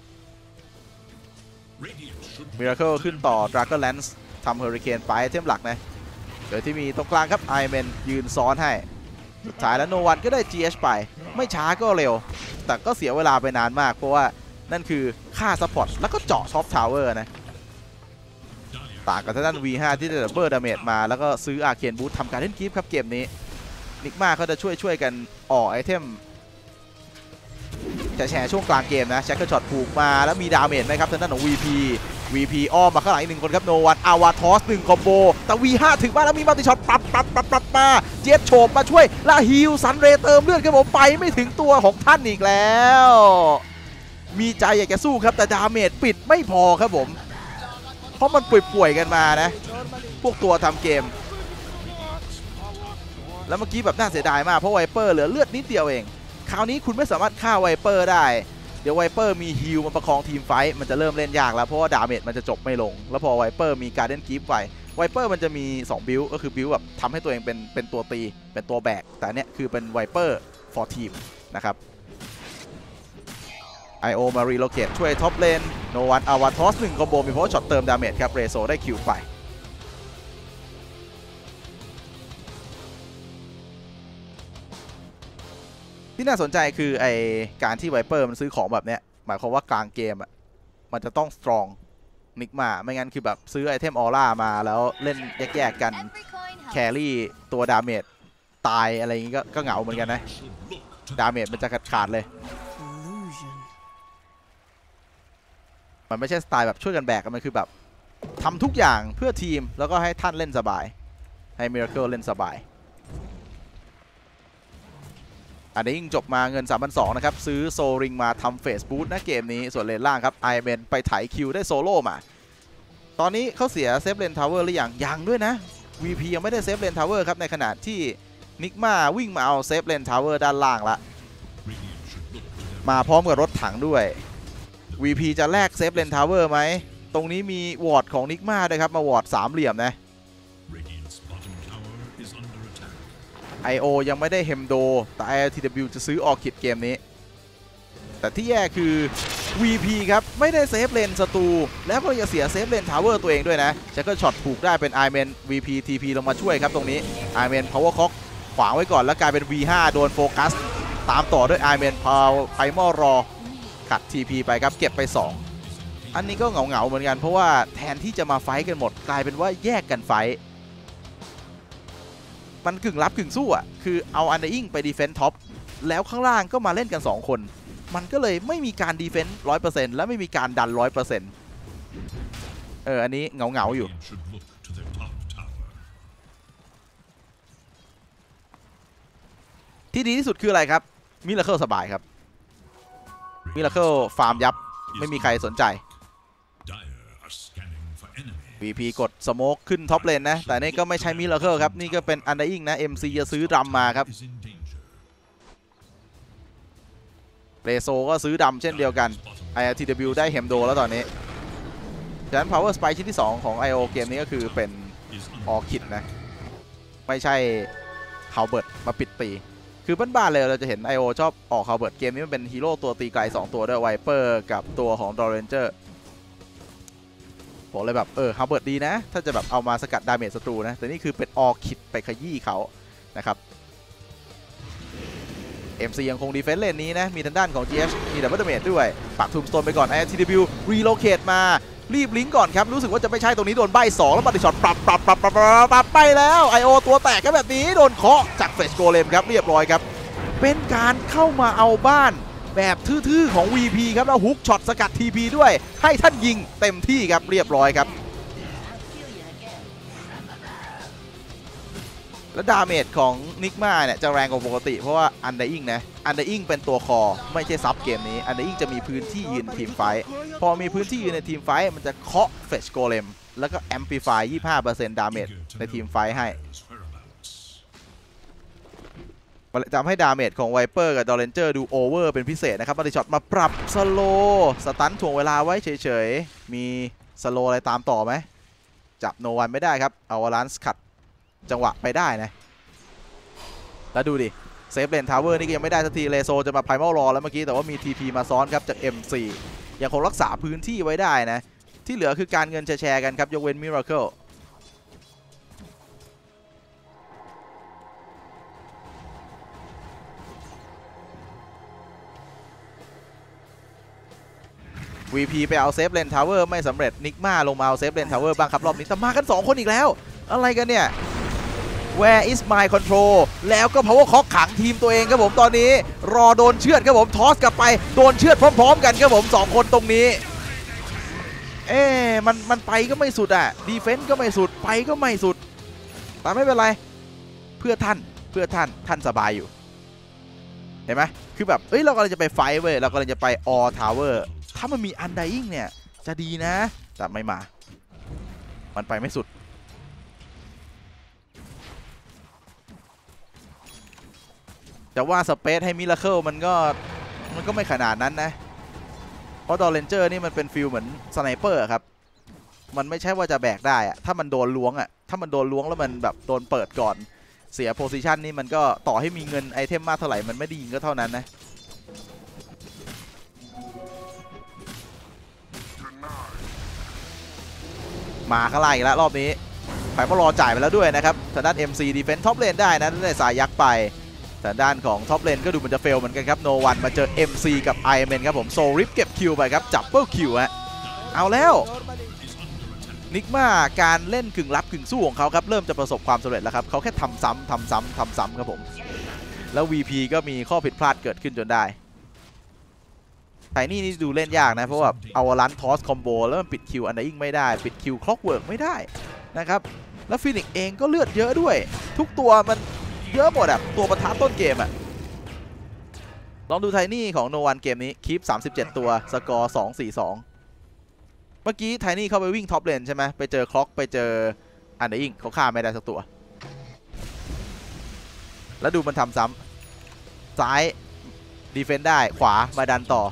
มิราเคิลขึ้นต่อ Dragon Lance ทำเฮอริเคนไปเทมหลักนะโดยที่มีตรงกลางครับไอเมนยืนซ้อนให้สุดท้ายแล้วโนวันก็ได้ จี เอช ไปไม่ช้าก็เร็วแต่ก็เสียเวลาไปนานมากเพราะว่านั่นคือค่าซัพพอร์ตแล้วก็เจาะท็อปทาวเวอร์นะต่างกับทางด้าน วี ห้า ที่ได้ดับเบิลดาเมจมาแล้วก็ซื้ออาร์เคนบูททำการเล่นกีฟครับเกมนี้นิกมาเขาจะช่วยช่วยกันออกไอเทมจะแชร์ช่วงกลางเกมนะแช็คเกอร์ช็อตผูกมาแล้วมีดาเมจไหมครับทางด้านของ วี พี วี พี อ้อมมาข้างหลังอีกหนึ่งคนครับโนวันอาวาทอสหนึ่งคอมโบแต่ วี ห้า ถึงบ้านแล้วมีมัลติช็อตปรับปรับปรับปรับมาเจ็ดโฉบมาช่วยลาฮิลซันเรเติมเลือดครับผมไปไม่ถึงตัวของท่านอีกแล้วมีใจอยากจะสู้ครับแต่ดาเมจปิดไม่พอครับผมเพราะมันป่วยๆกันมานะพวกตัวทำเกมแล้วเมื่อกี้แบบน่าเสียดายมากเพราะไวเปอร์เหลือเลือดนิดเดียวเองคราวนี้คุณไม่สามารถฆ่าไวเปอร์ได้เดี๋ยวไวเปอร์มีฮิลมาประคองทีมไฟท์มันจะเริ่มเล่นยากแล้วเพราะว่าดาเมจมันจะจบไม่ลงแล้วพอไวเปอร์มีการเล่นกีฟไฟไวเปอร์มันจะมีสองบิลก็คือบิลแบบทำให้ตัวเองเป็นเป็นตัวตีเป็นตัวแบกแต่เนี้ยคือเป็นไวเปอร์ for team นะครับ ไอ โอ มารีโลเกตช่วยท็อปเลนโนวันอาวาทอสหนึ่งคอมโบมีเพราะช็อตเติมดาเมจครับเรโซได้คิวไปที่น่าสนใจคือไอการที่ไวเปอร์มันซื้อของแบบเนี้ยหมายความว่ากลางเกมอ่ะมันจะต้องสตรองนิกมาไม่งั้นคือแบบซื้อไอเทมออร่ามาแล้วเล่นแยกๆกันแครี่ตัวดาเมจตายอะไรอย่างงี้ก็ก็เหงาเหมือนกันนะดาเมจมันจะขาดๆเลยมันไม่ใช่สไตล์แบบช่วยกันแบกมันคือแบบทำทุกอย่างเพื่อทีมแล้วก็ให้ท่านเล่นสบายให้มิราเคิลเล่นสบายอันนี้ยิ่งจบมาเงิน สามพันสองร้อย นะครับซื้อโซริงมาทำเฟสบูทนะเกมนี้ส่วนเลนล่างครับไอเมนไปไถคิวได้โซโล่มาตอนนี้เขาเสียเซฟเลนทาวเวอร์หรือยังยังด้วยนะ วี พี ยังไม่ได้เซฟเลนทาวเวอร์ครับในขณะที่นิกมาวิ่งมาเอาเซฟเลนทาวเวอร์ด้านล่างละมาพร้อมกับรถถังด้วย วี พี จะแลกเซฟเลนทาวเวอร์ไหมตรงนี้มีวอร์ดของนิกมาด้วยครับมาวอร์ดสามเหลี่ยมนะไอ โอ ยังไม่ได้เฮมโดแต่ ไอ แอล ที ดับเบิลยู จะซื้อออคิดเกมนี้แต่ที่แย่คือ วี พี ครับไม่ได้เซฟเลนศัตรูแล้วก็จะเสียเซฟเลนทาวเวอร์ตัวเองด้วยนะแจ็คเกอร์ช็อตผูกได้เป็นไอเมน วี พี ที พี ลงมาช่วยครับตรงนี้ไอเมนพาวเวอร์ค็อกขวางไว้ก่อนแล้วกลายเป็น วี ห้า โดนโฟกัสตามต่อด้วยไอเมนพาวไพมอลรอขัด ที พี ไปครับเก็บไปสองอันนี้ก็เหงาๆเหมือนกันเพราะว่าแทนที่จะมาไฟท์กันหมดกลายเป็นว่าแยกกันไฟท์มันกึ่งรับกึ่งสู้อ่ะคือเอาอันเดอร์อิงไปดีเฟนส์ท็อปแล้วข้างล่างก็มาเล่นกันสองคนมันก็เลยไม่มีการดีเฟนส์ ร้อยเปอร์เซ็นต์ และไม่มีการดัน ร้อยเปอร์เซ็นต์ เอออันนี้เหงาๆอยู่ที่ดีที่สุดคืออะไรครับมิราเคิลสบายครับมิราเคิลฟาร์มยับไม่มีใครสนใจ วี พี กดสโมกขึ้นท็อปเลนนะแต่นี่ก็ไม่ใช่มิราเคิลครับนี่ก็เป็นอันเดอร์อิงนะ เอ็ม ซี จะซื้อดำมาครับเรโซก็ซื้อดำเช่นเดียวกัน ไอ แอล ที ดับเบิลยู ได้เฮมโดแล้วตอนนี้ฉะนั้น Power Spike ชิ้นที่สองของ ไอ โอ เกมนี้ก็คือเป็นออคิดนะไม่ใช่ฮาวเบิร์ตมาปิดตีคือบ้านๆเลยเราจะเห็น ไอ โอ ชอบออกฮาวเบิร์ตเกมนี้มันเป็นฮีโร่ตัวตีไกลสองตัวด้วยไวเปอร์กับตัวของดอร์เรนเจอร์ผมเลยแบบเออฮาวเบิร์ตดีนะถ้าจะแบบเอามาสกัดดาเมจศัตรูนะแต่นี่คือเป็นออคิดไปขยี้เขานะครับ เอ็ม ซี ยังคงดีเฟนส์เลนนี้นะมีทางด้านของ จี เอช มีดับเบิลดาเมจด้วยปักทูมสโตนไปก่อน ไอ แอล ที ดับเบิลยู รีโลเคทมารีบลิงก์ก่อนครับรู้สึกว่าจะไม่ใช่ตรงนี้โดนใบสองแล้วบัตติช็อตปรับปรับปรับปรับปรับไปแล้ว ไอ โอ ตัวแตกก็แบบนี้โดนเคาะจากเฟสโกเลมครับเรียบร้อยครับเป็นการเข้ามาเอาบ้านแบบทื่อๆของ วี พี ครับแล้วฮุกช็อตสกัด ที พี ด้วยให้ท่านยิงเต็มที่ครับเรียบร้อยครับและดาเมจของนิกมาเนี่ยจะแรงกว่าปกติเพราะว่าอันเดอร์อิงนะอันเดอร์อิงเป็นตัวคอไม่ใช่ซับเกมนี้อันเดอร์อิงจะมีพื้นที่ยืนทีมไฟพอมีพื้นที่ยืนในทีมไฟมันจะเคาะเฟชโกเลมแล้วก็แอมพลิฟาย ยี่สิบห้าเปอร์เซ็นต์ ดาเมจในทีมไฟให้ทำให้ดาเมจของไวเปอร์กับดอร์เรนเจอร์ดูโอเวอร์เป็นพิเศษนะครับบัตติช็อตมาปรับสโลสตันถ่วงเวลาไว้เฉยๆมีสโลอะไรตามต่อไหมจับโนวันไม่ได้ครับเอาวาลานซ์ขัดจังหวะไปได้นะแล้วดูดิเซฟเลนทาวเวอร์นี่ก็ยังไม่ได้สักทีเลโซจะมาไพรมัลรอแล้วเมื่อกี้แต่ว่ามี ที พี มาซ้อนครับจาก เอ็ม ซี ยังคงรักษาพื้นที่ไว้ได้นะที่เหลือคือการเงินแชร์กันครับยกเว้นมิราเคิลวี พี ไปเอาเซฟเลนทาวเวอร์ไม่สำเร็จนิกมาลงมาเอาเซฟเลนทาวเวอร์บ้างครับรอบนี้แต่มากันสองคนอีกแล้วอะไรกันเนี่ยWhere is my control แล้วก็ power cock ขังทีมตัวเองครับผมตอนนี้รอโดนเชือดครับผมทอสกลับไปโดนเชือดพร้อมๆกันครับผมสองคนตรงนี้เอ๊มันมันไปก็ไม่สุดอ่ะดีเฟนส์ก็ไม่สุดไปก็ไม่สุดแต่ไม่เป็นไรเพื่อท่านเพื่อท่านท่านสบายอยู่เห็นไหมคือแบบเอ้ยเรากำลังจะไปไฟเว้ยเรากำลังจะไป all tower ถ้ามันมี undying เนี่ยจะดีนะแต่ไม่มามันไปไม่สุดแต่ว่าสเปซให้มิราเคิลมันก็มันก็ไม่ขนาดนั้นนะเพราะดอร์เรนเจอร์นี่มันเป็นฟิลเหมือนสไนเปอร์ครับมันไม่ใช่ว่าจะแบกได้อะถ้ามันโดนล้วงอะถ้ามันโดนล้วงแล้วมันแบบโดนเปิดก่อนเสียโพซิชันนี่มันก็ต่อให้มีเงินไอเทมมากเท่าไหร่มันไม่ได้ยิงก็เท่านั้นนะมาข้างล่างอีกแล้วรอบนี้ไผ่มารอจ่ายไปแล้วด้วยนะครับทางด้าน เอ็ม ซี Defense ท็อปเลนได้นะได้สายยักษ์ไปแต่ด้านของท็อปเลนก็ดูมันจะเฟลเหมือนกันครับโนวันมาเจอ เอ็ม ซี กับ ไอ เอ็ม เอ็น ครับผมโซริฟเก็บคิวไปครับจับเปิลคิวฮะเอาแล้วนิกมาการเล่นกึ่งรับกึ่งสู้ของเขาครับเริ่มจะประสบความสำเร็จแล้วครับเขาแค่ทำซ้ำทำซ้ำทำซ้ำครับผมแล้ว วี พี ก็มีข้อผิดพลาดเกิดขึ้นจนได้ไทนี่นี่ดูเล่นยากนะเพราะว่าเอาลันทอสคอมโบแล้วมันปิดคิวอันเดอร์อิงไม่ได้ปิดคิวคล็อกเวิร์กไม่ได้นะครับแล้วฟินิกซ์เองก็เลือดเยอะด้วยทุกตัวมันเยอะหมดอะตัวประทับต้นเกมอะลองดูไทนี่ของโนวันเกมนี้คีปสามสิบเจ็ดตัวสกอร์สอง สี่ สองเมื่อกี้ไทนี่เข้าไปวิ่งท็อปเลนใช่ไหมไปเจอคล็อกไปเจออันเดอร์อิงเขาฆ่าไม่ได้สักตัวแล้วดูมันทำซ้ำซ้ายดีเฟนต์ได้ขวามาดันต่อ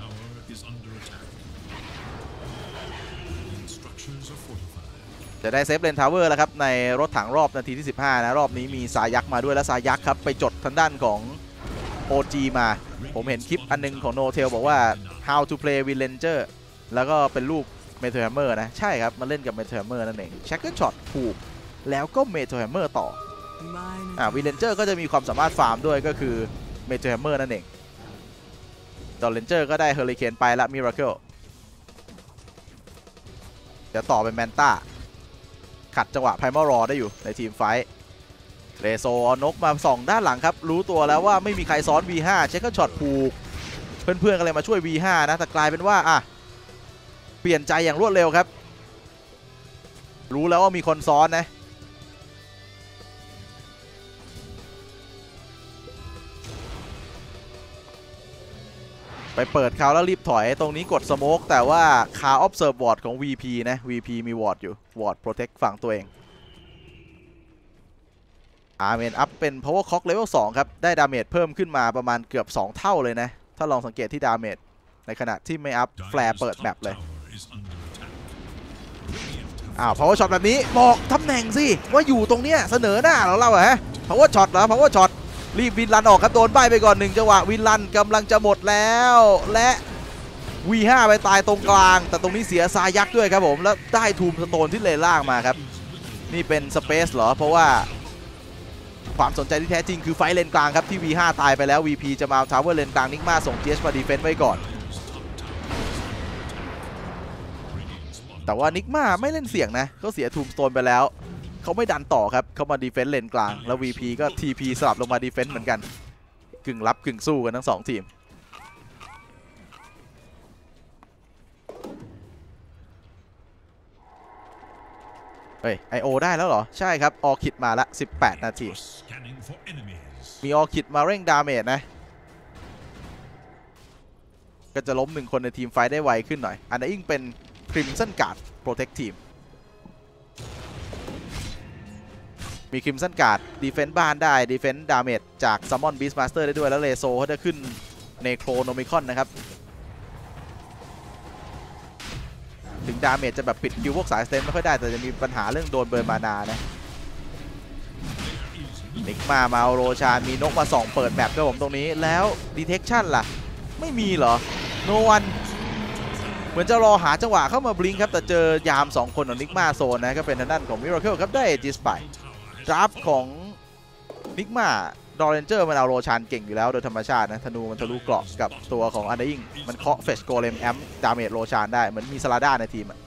จะได้เซฟเลนทาวเวอร์แล้วครับในรถถังรอบนาทีที่สิบห้านะรอบนี้มีสายักมาด้วยและสายักครับไปจดทางด้านของ โอ จี มาผมเห็นคลิปอันนึงของโนเทลบอกว่า how to play villager แล้วก็เป็นลูกเมทัลแฮมเมอร์นะใช่ครับมาเล่นกับเมทัลแฮมเมอร์นั่นเองแช็คเกอร์ช็อตถูกแล้วก็เมทัลแฮมเมอร์ต่ออ่าวิลเลนเจอร์ก็จะมีความสามารถฟาร์มด้วยก็คือเมทัลแฮมเมอร์นั่นเองดอร์เรนเจอร์ก็ได้เฮอริเคนไปละมิราเคิลเดี๋ยวต่อเป็นแมนต้าขัดจังหวะไพมอลรอได้อยู่ในทีมไฟเรโซเอานกมาส่องด้านหลังครับรู้ตัวแล้วว่าไม่มีใครซ้อน วี ห้า เช็คก็ช็อตผูกเพื่อนๆกันเลยมาช่วย วี ห้า นะแต่กลายเป็นว่าอ่ะเปลี่ยนใจอย่างรวดเร็วครับรู้แล้วว่ามีคนซ้อนนะไปเปิดเขาแล้วรีบถอยตรงนี้กดสโมกแต่ว่าคาออฟเซิร์ฟวอร์ดของ วี พี นะ วี พี มีวอร์ดอยู่วอร์ดโปรเทคฝั่งตัวเองอาร์เมนอัพเป็น Power Clock Level สองครับได้ดาเมจเพิ่มขึ้นมาประมาณเกือบสองเท่าเลยนะถ้าลองสังเกตที่ดาเมจในขณะที่ไม่อัพแฟร์เปิดแมปเลยอ้าว Power Shot แบบนี้บอกตำแหน่งสิว่าอยู่ตรงเนี้ยเสนอหน้าเราเราเหรอ Power Shot เหรอ Power Shot รีบวินลันออกครับโดนใบไปก่อนหนึ่งจังหวะวินลันกำลังจะหมดแล้วและ วี ห้า ไปตายตรงกลางแต่ตรงนี้เสียซายักด้วยครับผมแล้วได้ทูมสโตนที่เลนล่างมาครับนี่เป็นสเปซเหรอเพราะว่าความสนใจที่แท้จริงคือไฟเลนกลางครับที่ วี ห้า ตายไปแล้ว วี พี จะมาทาวเวอร์เลนกลางนิกมาส่ง จี เอช มาดีเฟนส์ไว้ก่อนแต่ว่านิกมาไม่เล่นเสี่ยงนะเขาเสียทูมสโตนไปแล้วเขาไม่ดันต่อครับเขามาดีเฟนส์เลนกลางแล้ว วี พี ก็ ที พี สลับลงมาดีเฟนส์เหมือนกันกึ่งรับกึ่งสู้กันทั้งสองทีมเฮ้ย ไอ โอ ได้แล้วเหรอใช่ครับออคิดมาละสิบแปดนาทีมีออคิดมาเร่งดาเมจนะก็จะล้มหนึ่งคนในทีมไฟได้ไวขึ้นหน่อยอันนั้นยิ่งเป็นคริมสันการ์ดโปรเทคทีมมีคริมสันการ์ดดีเฟนส์บ้านได้ดีเฟนส์ดาเมจจากซัมมอนบีสต์มาสเตอร์ได้ด้วยแล้วเลโซเขาจะขึ้นเนโครโนมิคอนนะครับถึงดาเมจจะแบบปิดคิวพวกสายสเตนไม่ค่อยได้แต่จะมีปัญหาเรื่องโดนเบิร์นมานานะนิกมามาโรชามีนกมาส่องเปิดแบบด้วยผมตรงนี้แล้วดีเทคชั่นล่ะไม่มีเหรอโนวันเหมือนจะรอหาจังหวะเข้ามาบลิงครับแต่เจอยามสองคนของนิกมาโซนนะก็เป็นทางด้านของมิราเคิลครับได้จิสไปดราฟของนิกมาดอเรนเจอร์มันเอาโรชานเก่งอยู่แล้วโดยธรรมชาตินะธนูมันทะลุเกราะกับตัวของอันเดอร์ยิงมันเคาะเฟชโกเลมแอมดาเมจโรชานได้เหมือนมีสลาด้าในทีมอะ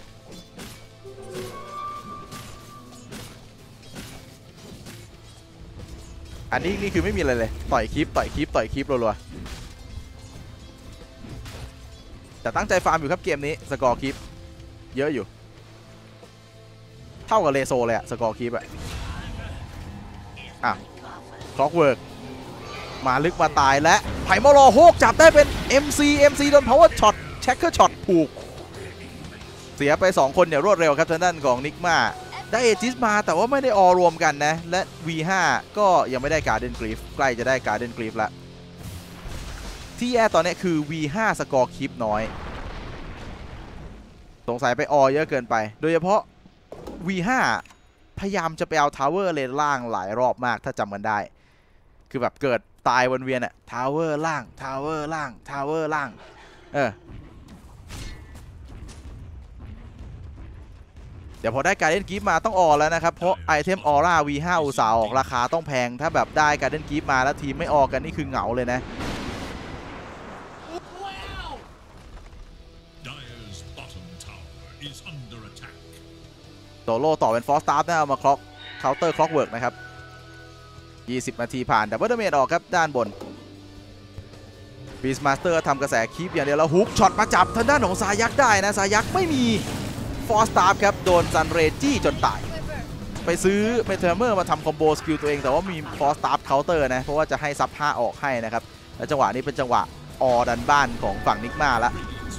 อันนี้นี่คือไม่มีอะไรเลยต่อยคลิปต่อยคลิปต่อยคลิปรัวๆแต่ตั้งใจฟาร์มอยู่ครับเกมนี้สกอร์คลิปเยอะอยู่เท่ากับเลโซเลยอะสกอร์คลิปอะอ่ะคล็อกเวิร์กมาลึกมาตายและไผ่มอรอโฮกจับได้เป็น เอ็ม ซี เอ็ม ซี โดน Power Shot แช็คเกอร์ช็อตผูกเสียไปสองคนเนี่ยรวดเร็วครับทางด้านของนิกมาได้เอจิสมาแต่ว่าไม่ได้ออรวมกันนะและ วี ห้า ก็ยังไม่ได้การ์เดนกรีฟใกล้จะได้การ์เดนกรีฟละที่แย่ตอนนี้คือ วี ห้า สกอร์คลิปน้อยสงสัยไปออเยอะเกินไปโดยเฉพาะ วี ห้า พยายามจะไปเอาทาวเวอร์เลนล่างหลายรอบมากถ้าจำกันได้คือแบบเกิดตายวนเวียนอะทาวเวอร์ล่างทาวเวอร์ล่างทาวเวอร์ล่างเออเดี๋ยวพอได้การเด้นกีฟมาต้องออแล้วนะครับเพราะไอเทมออร่า วี ห้า อุตสาห์ออกราคาต้องแพงถ้าแบบได้การเด้นกีฟมาแล้วทีมไม่ออกกันนี่คือเหงาเลยนะโตโล่ต่อเป็นฟอสตาร์ฟนะเอามาคล็อกเคาน์เตอร์คล็อกเวิร์กนะครับยี่สิบนาทีผ่านแต่ว่าดาเมจออกครับด้านบนบีสมาสเตอร์ทำกระแสคีปอย่างเดียวแล้วฮุกช็อตมาจับทางด้านของซายักได้นะซายักไม่มีฟอสตาร์ฟครับโดนซันเรจี้จนตายไปซื้อเมเทอร์เมอร์มาทำคอมโบสกิลตัวเองแต่ว่ามีฟอสตาร์ฟเคาน์เตอร์นะเพราะว่าจะให้ซับห้าออกให้นะครับและจังหวะนี้เป็นจังหวะออดันบ้านของฝั่งนิกมาละ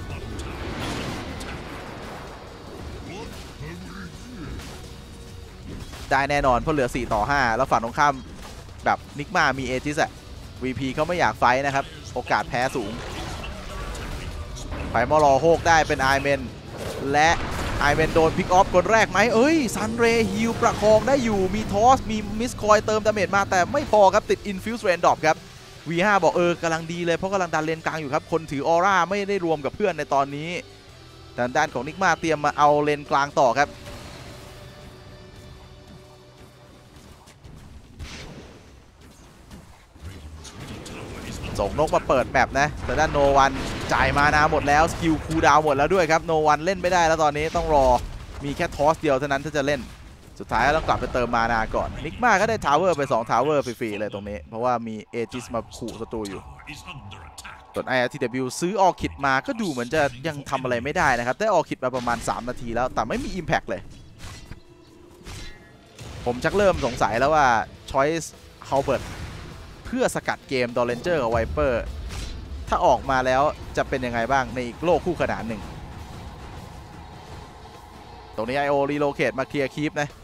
ได้แน่นอนเพราะเหลือสี่ต่อห้าแล้วฝั่งตรงข้ามแบบนิกมามีเอจิสอะ วี พี เขาไม่อยากไฟนะครับโอกาสแพ้สูงไผ่มอรอโฮกได้เป็นไอเมนและไอเมนโดนพิกออฟคนแรกไหมเอ้ยซันเรฮิลประคองได้อยู่มีทอสมีมิสคอยเติมดาเมจมาแต่ไม่พอครับติดอินฟิวส์เรนดอปครับ วี ห้า บอกเออกำลังดีเลยเพราะกำลังดันเลนกลางอยู่ครับคนถือออร่าไม่ได้รวมกับเพื่อนในตอนนี้แต่ด้านของนิกมาเตรียมมาเอาเลนกลางต่อครับส่งนกมาเปิดแมปนะแต่ด้านโนวันจ่ายมานาหมดแล้วสกิลคูลดาวหมดแล้วด้วยครับโนวันเล่นไม่ได้แล้วตอนนี้ต้องรอมีแค่ทอสเดียวเท่านั้นถ้าจะเล่นสุดท้ายต้องกลับไปเติมมานาก่อนนิกมาก็ได้ทาวเวอร์ไปสองทาวเวอร์ฟรีๆเลยตรงนี้เพราะว่ามีเอจิสมาขู่ศัตรูอยู่ส่วน ไอ แอล ที ดับเบิลยู ซื้อออคิดมาก็ดูเหมือนจะยังทำอะไรไม่ได้นะครับได้ออคิดมาประมาณสามนาทีแล้วแต่ไม่มี Impact เลยผมชักเริ่มสงสัยแล้วว่า Choice Halbert เพื่อสกัดเกมดอลเลนเจอร์กับไวเปอร์ถ้ถ้าออกมาแล้วจะเป็นยังไงบ้างในอีกโลกคู่ขนานหนึ่งตรงนี้ ไอ โอ รีโลเคทมาเคลียร์คีปนะ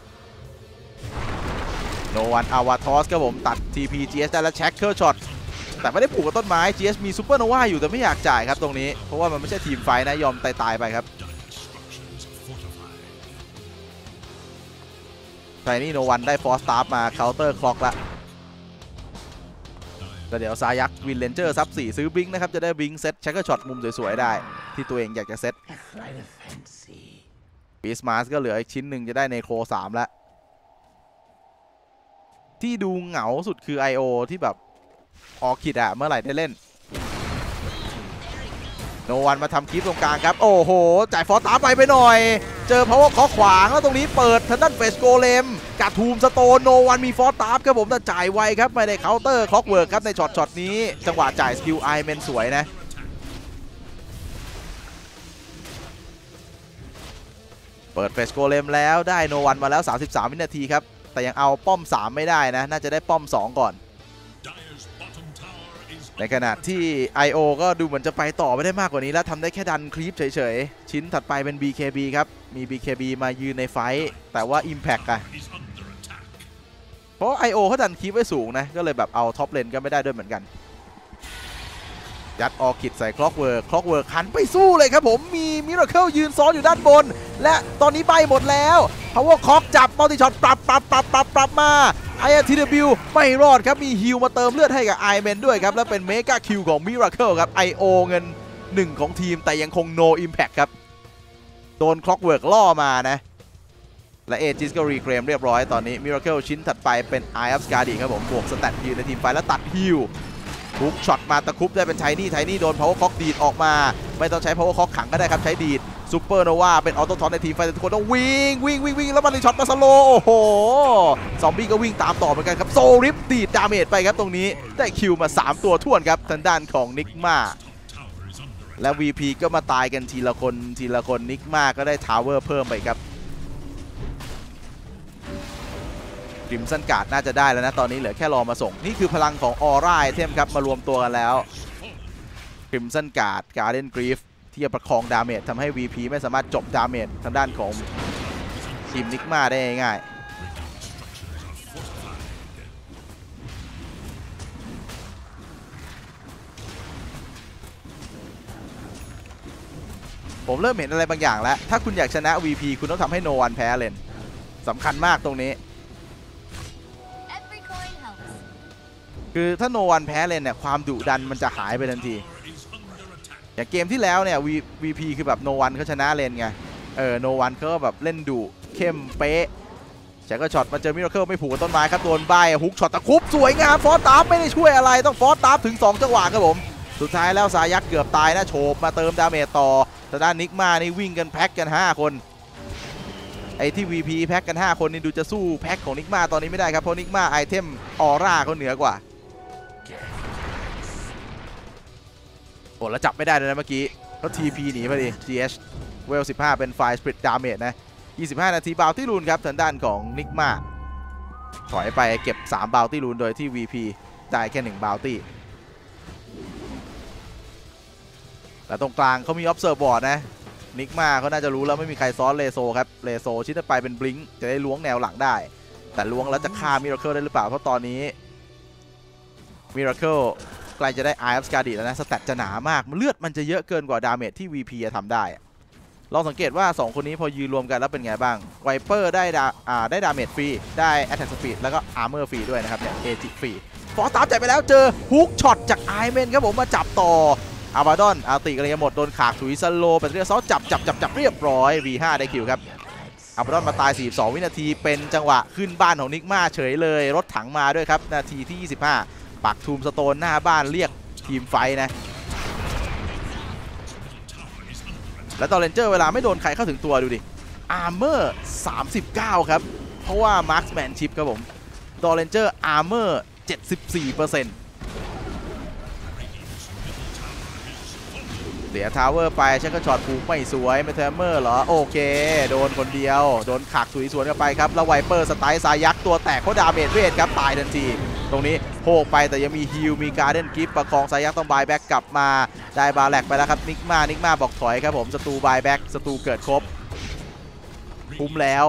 โนวันอาวาทอสครับผมตัด ที พี จี เอส ได้แล้วแช็คเกอร์ช็อตแต่ไม่ได้ผูกกับต้นไม้ จี เอส มีซูเปอร์โนวาอยู่แต่ไม่อยากจ่ายครับตรงนี้เพราะว่ามันไม่ใช่ทีมไฟนะยอมตายตายไปครับไทนี่โนวันได้ฟอร์สตาร์ฟมาเคาน์เตอร์คล็อกละแล้วเดี๋ยวซายักวินเลนเจอร์ซับสี่ซื้อบลิงค์นะครับจะได้บลิงค์เซตแช็คเกอร์ช็อตมุมสวยๆได้ที่ตัวเองอยากจะเซตปีสมาร์สก็เหลืออีกชิ้นหนึ่งจะได้ในโครสามแล้วที่ดูเหงาสุดคือ ไอ โอ ที่แบบออกขิดอะเมื่อไหร่ได้เล่นโนวันมาทำคลิปตรงกลางครับโอ้โหจ่ายฟอร์ตาไปไปหน่อยเจอพาวเวอร์คอขวางแล้วตรงนี้เปิดทันดันเฟสโกเลมกาทูมสโตนโนวันมีฟอร์ตาครับผมแต่จ่ายไวครับไม่ได้เคาน์เตอร์คล็อกเวิร์กครับในช็อตช็อตนี้จังหวะจ่ายสกิลไอเมนสวยนะเปิดเฟสโกเลมแล้วได้โนวันมาแล้วสามสิบสามวินาทีครับแต่ยังเอาป้อมสามไม่ได้นะน่าจะได้ป้อมสองก่อนในขณะที่ ไอ โอ ก็ดูเหมือนจะไปต่อไม่ได้มากกว่านี้แล้วทำได้แค่ดันคลิปเฉยๆชิ้นถัดไปเป็น บี เค บี ครับมี บี เค บี มายืนในไฟต์แต่ว่า Impact อะเพราะ ไอ โอ เขาดันคลิปไว้สูงนะก็เลยแบบเอาท็อปเลนก็ไม่ได้ด้วยเหมือนกันยัดออคิดใส่คล็อกเวิร์กคล็อกเวิร์กหันไปสู้เลยครับผมมีมิราเคิลยืนซ้อนอยู่ด้านบนและตอนนี้ใบหมดแล้วเพราะว่าคล็อกจับมัลติช็อตปรับปรับปรับปรับปรับมา ไอ ที ดับเบิลยู ไม่รอดครับมีฮิลมาเติมเลือดให้กับไอแมนด้วยครับและเป็นเมกาคิวของมิราเคิลครับ ไอ โอ เงินหนึ่งของทีมแต่ยังคง no impact ครับโดนคล็อกเวิร์กล่อมานะและเอจิสก็รีเกรมเรียบร้อยตอนนี้มิราเคิลชิ้นถัดไปเป็น Eye of Skadi ครับผมบวกสแตทยืนในทีมไฟแล้วตัดฮิลทุกช็อตมาตะคุบได้เป็นไทนี่ไทนี่โดน Power Clock ดีดออกมาไม่ต้องใช้ Power Clock ขังก็ได้ครับใช้ดีดซูเปอร์โนวาเป็นออโต้ทอนในทีมไฟทุกคนต้องวิ่งวิ่งวิ่งวิ่งแล้วมันช็อตมาสโลโอ้โหซอมบี้ก็วิ่งตามต่อเหมือนกันครับโซริฟดีดดาเมจไปครับตรงนี้ได้คิวมาสามตัวท่วนครับทางด้านของนิกมาและ วี พี ก็มาตายกันทีละคนทีละคนนิกมาก็ได้ทาวเวอร์เพิ่มไปครับคริมสันการ์ดน่าจะได้แล้วนะตอนนี้เหลือแค่รอมาส่งนี่คือพลังของออร่าไอเทมครับมารวมตัวกันแล้วคริมสันการ์ดการ์เดนกรีฟที่จะประคองดาเมจทำให้ วี พี ไม่สามารถจบดาเมจทางด้านของทีมนิกมาได้ง่ายผมเริ่มเห็นอะไรบางอย่างแล้วถ้าคุณอยากชนะ วี พี คุณต้องทำให้โนวันแพ้เลนสำคัญมากตรงนี้คือถ้าโนวันแพ้เลนเนี่ยความดุดันมันจะหายไปทันทีอย่างเกมที่แล้วเนี่ย วี พี คือแบบโนวันเขาชนะเลนไงเออโนวันเขาแบบเล่นดุเข้มเป๊ะแจ็คก็ช็อตมาเจอมิราเคิลไม่ผูกกับต้นไม้ครับโดนใบฮุกช็อตตะคุบสวยงามฟอสตาร์ฟไม่ได้ช่วยอะไรต้องฟอสตาร์ฟถึงสองจังหวะครับผมสุดท้ายแล้วสายักเกือบตายนะโฉบมาเติมดาเมจต่อแต่ด้านนิกมานี่วิ่งกันแพ็กกันห้าคนไอ้ที่ วี พี แพ็กกันห้าคนนี่ดูจะสู้แพ็กของนิกมาตอนนี้ไม่ได้ครับเพราะนิกมาไอเทมออร่าเขาเหนือกว่าโอ้แล้วจับไม่ได้เลยนะเมื่อกี้ก็ ที พี หนีพอดี จี เอช เวลสิบห้าเป็นไฟสปริตดาเมจนะยี่สิบห้านาทีบาวตี้รูนครับทางด้านของนิกมาถอยไปเก็บสามบาวตี้รูนโดยที่ วี พี ได้แค่หนึ่งบาวตี้แต่ตรงกลางเขามี Observe Board นะนิกมาเขาน่าจะรู้แล้วไม่มีใครซ้อนเลโซครับเลโซชิ้นต่อไปเป็นบลิงค์จะได้ล้วงแนวหลังได้แต่ล้วงแล้วจะฆ่ามิราเคิลได้หรือเปล่าเพราะตอนนี้มิราเคิลใกล้จะได้ Eye of Skadi แล้วนะสแตทจะหนามากเลือดมันจะเยอะเกินกว่าดาเมจที่ วี พี จะทำได้ลองสังเกตว่าสองคนนี้พอยืนรวมกันแล้วเป็นไงบ้างไวเปอร์ได้ดาอ่าได้ดาเมจฟรีได้ Attack Speed แล้วก็ Armor ฟรีด้วยนะครับเนี่ยเอจิฟรีฟอร์สตาร์ฟจ่ายไปแล้วเจอฮุกช็อตจากไอเมนครับผมมาจับต่ออาบาดอนอาติกันเลยหมดโดนขากถุยสโลแบตเตอรี่ซอสจับจับจับจับเรียบร้อย วี ห้า ได้คิวครับอาบาดอนมาตายสี่สิบสองวินาทีเป็นจังหวะขึ้นบ้านของนิกมาเฉยเลยรถถังมาด้วยครับนาทีที่ยี่สิบห้าปักทูมสโตนหน้าบ้านเรียกทีมไฟนะแล้วตอนเรนเจอร์เวลาไม่โดนใครเข้าถึงตัวดูดิอาร์เมอร์สามสิบเก้าครับเพราะว่ามาร์คแมนชิพครับผมตอนเรนเจอร์อาร์เมอร์ เจ็ดสิบสี่เปอร์เซ็นต์ เสียทาวเวอร์ไปเช็คช็อตผูกไม่สวยไม่เทมเมอร์เหรอโอเคโดนคนเดียวโดนขากถุยสวนกันไปครับแล้วไวเปอร์สไตล์สายักตัวแตกเขาดาเมจเวทครับตายทันทีตรงนี้โผล่ไปแต่ยังมีฮิลมีการ์เด้นกิฟต์ประคองไซยักษ์ต้องบายแบ็กกลับมาได้บาแลกไปแล้วครับนิกมานิกมาบอกถอยครับผมศัตรูบายแบ็กศัตรูเกิดครบคุ้มแล้ว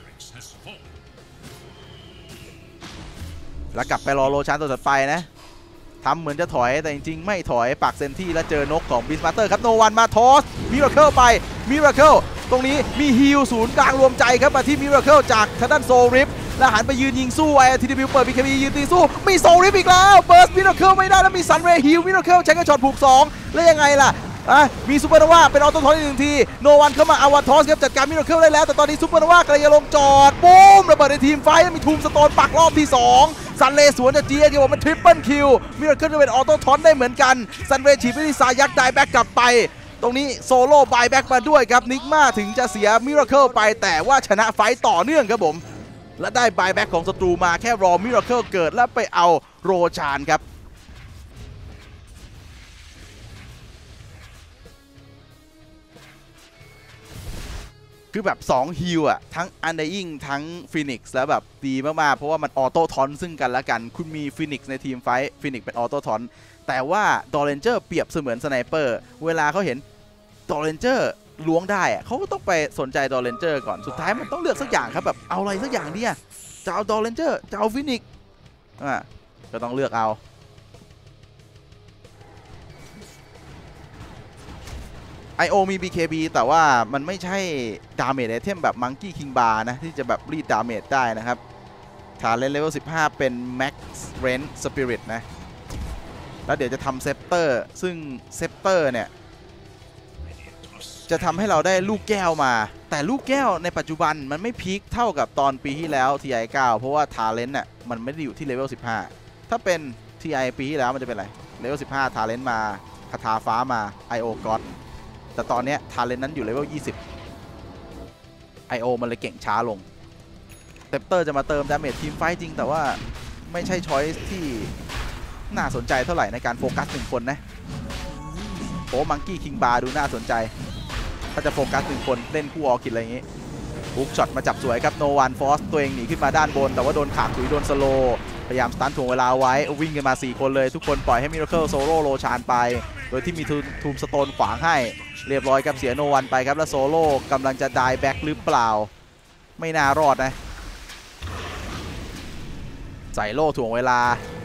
แล้วกลับไปรอโรชันตัวถัดไปนะทำเหมือนจะถอยแต่จริงๆไม่ถอยปักเซนที่แล้วเจอนกของบิสมาสเตอร์ครับโนวันมาทอสมิราเคิลไปมิราเคิลตรงนี้มีฮิลศูนย์กลางรวมใจครับมาที่มิราเคิลจากทางด้านโซริฟแล้วหันไปยืนยิงสู้ไอทีดีบิวเปิดบีเคบียืนตีสู้มีโซริฟอีกแล้วเบิร์สมิราเคิลไม่ได้แล้วมีซันเรย์ฮิลมิราเคิลใช้กระชอนผูกสองแล้วยังไงล่ะอ่ะมีซูเปอร์โนวาเป็นออโต้ทอนอีกหนึ่งทีโนวันเข้ามาอาวาทอสครับจัดการมิราเคิลได้แล้วแต่ตอนนี้ซูเปอร์โนวากำลังจะลงจอดบูมระเบิดในทีมไฟมีทูมสโตนปักรอบที่สองซันเรย์สวนจากจีเอที่บอกมันทริปเปิลคิวมิราเคิลจะเป็นออโต้ทอนได้เหมือนกันซันเรย์ฉีดไปที่สายยักษ์ได้แบ็กกลับไปตรงนี้โซโล่บายแบ็กมาด้วยครับนิกมาถึงจะเสียมิราเคิลไปแต่ว่าชนะไฟต่อเนื่องครับผมและได้บายแบ็กของศัตรูมาแค่รอมิราเคิลเกิดแล้วไปเอาโรชานครับคือแบบสองฮิลอะทั้งอันเดอร์ยิงทั้งฟีนิกซ์แล้วแบบดีมากๆเพราะว่ามันออโต้ทอนซึ่งกันและกันคุณมีฟีนิกซ์ในทีมไฟท์ฟีนิกซ์เป็นออโต้ทอนแต่ว่าดอเรนเจอร์เปรียบเสมือนสไนเปอร์เวลาเขาเห็นดอเรนเจอร์ล้วงได้อะเขาก็ต้องไปสนใจดอเรนเจอร์ก่อนสุดท้ายมันต้องเลือกสักอย่างครับแบบเอาอะไรสักอย่างเนี่ยจะเอาดอเรนเจอร์จะเอาฟีนิกซ์อ่ะก็ต้องเลือกเอาไอ โอ มี บี เค บี แต่ว่ามันไม่ใช่ดาเมจไอเทมแบบมังกี้คิงบาร์นะที่จะแบบรีดดาเมจได้นะครับฐานเลนเลเวลสิบห้าเป็น Max Range Spirit นะแล้วเดี๋ยวจะทำเซปเตอร์ซึ่งเซปเตอร์เนี่ยจะทำให้เราได้ลูกแก้วมาแต่ลูกแก้วในปัจจุบันมันไม่พีคเท่ากับตอนปีที่แล้ว ที ไอ เก้า เพราะว่าทาเลนต์น่ะมันไม่ได้อยู่ที่เลเวลสิบห้าถ้าเป็น ที ไอ ปีที่แล้วมันจะเป็นอะไรเลเวลสิบห้าทาเลนต์มาคาถาฟ้ามา ไอ โอ Godแต่ตอนนี้ทาเลนนั้นอยู่เลเวลยี่สิบ ไอ โอ มันเลยเก่งช้าลงเซปเตอร์จะมาเติมดาเมจทีมไฟจริงแต่ว่าไม่ใช่ช้อยส์ที่น่าสนใจเท่าไหร่ในการโฟกัสหนึ่งคนนะโอ้มังกี้คิงบาร์ดูน่าสนใจถ้าจะโฟกัสหนึ่งคนเล่นคู่ออคิดอะไรอย่างงี้บุกช็อตมาจับสวยครับโนวันฟอสตัวเองหนีขึ้นมาด้านบนแต่ว่าโดนขาดถุยโดนสโลพยายามสตันถ่วงเวลาไว้วิ่งกันมาสี่คนเลยทุกคนปล่อยให้มิราเคิลโซโล่โรชานไปโดยที่มีทูมสโตนขวางให้เรียบร้อยครับเสียโนวันไปครับแล้วโซโล่กำลังจะได้แบ็กหรือเปล่าไม่น่ารอดนะใส่โล่ถ่วงเวลา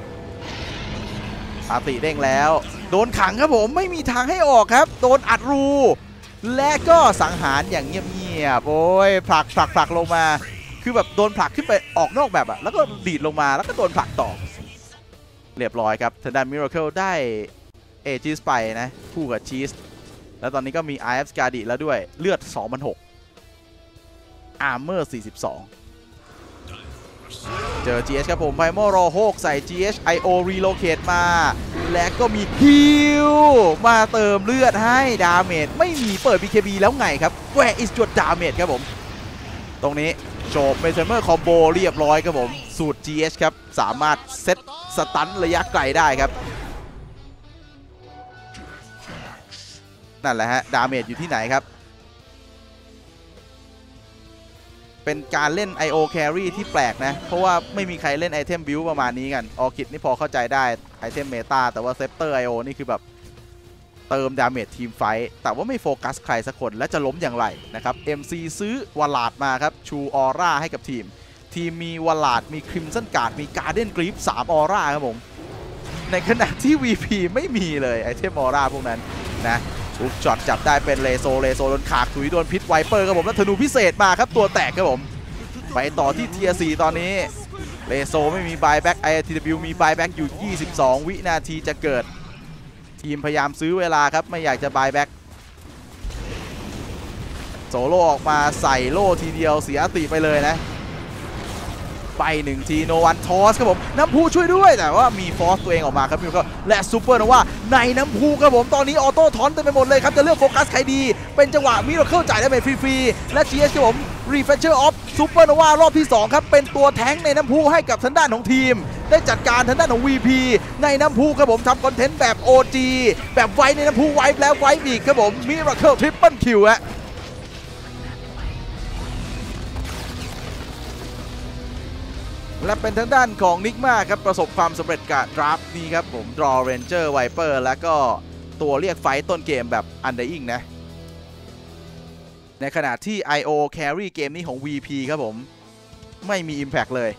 อาติเด้งแล้วโดนขังครับผมไม่มีทางให้ออกครับโดนอัดรูและก็สังหารอย่างเงียบๆโอ้ยผลักผลักผลักลงมาคือแบบโดนผลักขึ้นไปออกนอกแบบอะแล้วก็ดีดลงมาแล้วก็โดนผลักต่อเรียบร้อยครับทางด้านมิราเคิลได้เอจิสไปนะคู่กับชีสแล้วตอนนี้ก็มี ไอ เอฟ Skadi แล้วด้วยเลือด สองพันหกร้อย อาร์เมอร์ สี่สิบสอง เจอ จี เอช ครับผมไพโมโรโฮกใส่ จี เอช ไอ โอ Relocate มาและก็มีฮิลมาเติมเลือดให้ดาเมจไม่มีเปิด บี เค บี แล้วไงครับ Where is your damage ครับผมตรงนี้โจบเมทัลเมอร์คอมโบเรียบร้อยครับผมสูตร จี เอช ครับสามารถเซตสตันระยะไกลได้ครับนั่นแหละฮะดาเมจอยู่ที่ไหนครับเป็นการเล่น ไอ โอ Carry ที่แปลกนะเพราะว่าไม่มีใครเล่นไอเทมบิวประมาณนี้กันออคิดนี่พอเข้าใจได้ไอเทมเมตาแต่ว่าเซปเตอร์ ไอ โอ นี่คือแบบเติมดาเมจทีมไฟท์แต่ว่าไม่โฟกัสใครสักคนและจะล้มอย่างไรนะครับ เอ็ม ซี ซื้อวาลาดมาครับชูออร่าให้กับทีมทีมมีวาลาดมีคริมสันการ์ดมีการ์เด้นกรีฟสามออร่าครับผมในขณะที่ วี พี ไม่มีเลยไอเทมออร่าพวกนั้นนะบุกช็อตจับได้เป็นเลโซเลโซโดนขากถุยโดนพิษไวเปอร์ครับผมแล้วธนูพิเศษมาครับตัวแตกครับผมไปต่อที่เทียร์สี่ตอนนี้เลโซไม่มีบายแบ็ก ไอ ที ดับเบิลยู มีบายแบ็กอยู่ยี่สิบสองวินาทีจะเกิดทีมพยายามซื้อเวลาครับไม่อยากจะบายแบ็กโซโล่ออกมาใส่โล่ทีเดียวเสียติไปเลยนะไปหนึ่งทีโนวันทอสครับผมน้ำพุช่วยด้วยแต่ว่ามีฟอสตัวเองออกมาครับมิวก็และซูเปอร์โนวาในน้ำพุครับผมตอนนี้ออโต้ทอนเต็มไปหมดเลยครับจะเลือกโฟกัสใครดีเป็นจังหวะมิราเคิลจ่ายได้เป็นฟรีๆและ จี เอส ครับผมรีเฟชเชอร์ออฟซูเปอร์โนวารอบที่สองครับเป็นตัวแท้งในน้ำพุให้กับทางด้านของทีมได้จัดการทางด้านของ วี พี ในน้ำพุครับผมทำคอนเทนต์แบบ โอ จี แบบไว้ในน้ำพุไว้แล้วไว้อีกครับผมมิราเคิลทริปเปิลคิวฮะและเป็นทางด้านของนิกมาครับประสบความสำเร็จกับดราฟต์นี้ครับผม Draw Ranger Viper แล้วก็ตัวเรียกไฟต้นเกมแบบ Undying นะในขณะที่ ไอ โอ carry เกมนี้ของ วี พี ครับผมไม่มี Impact เลย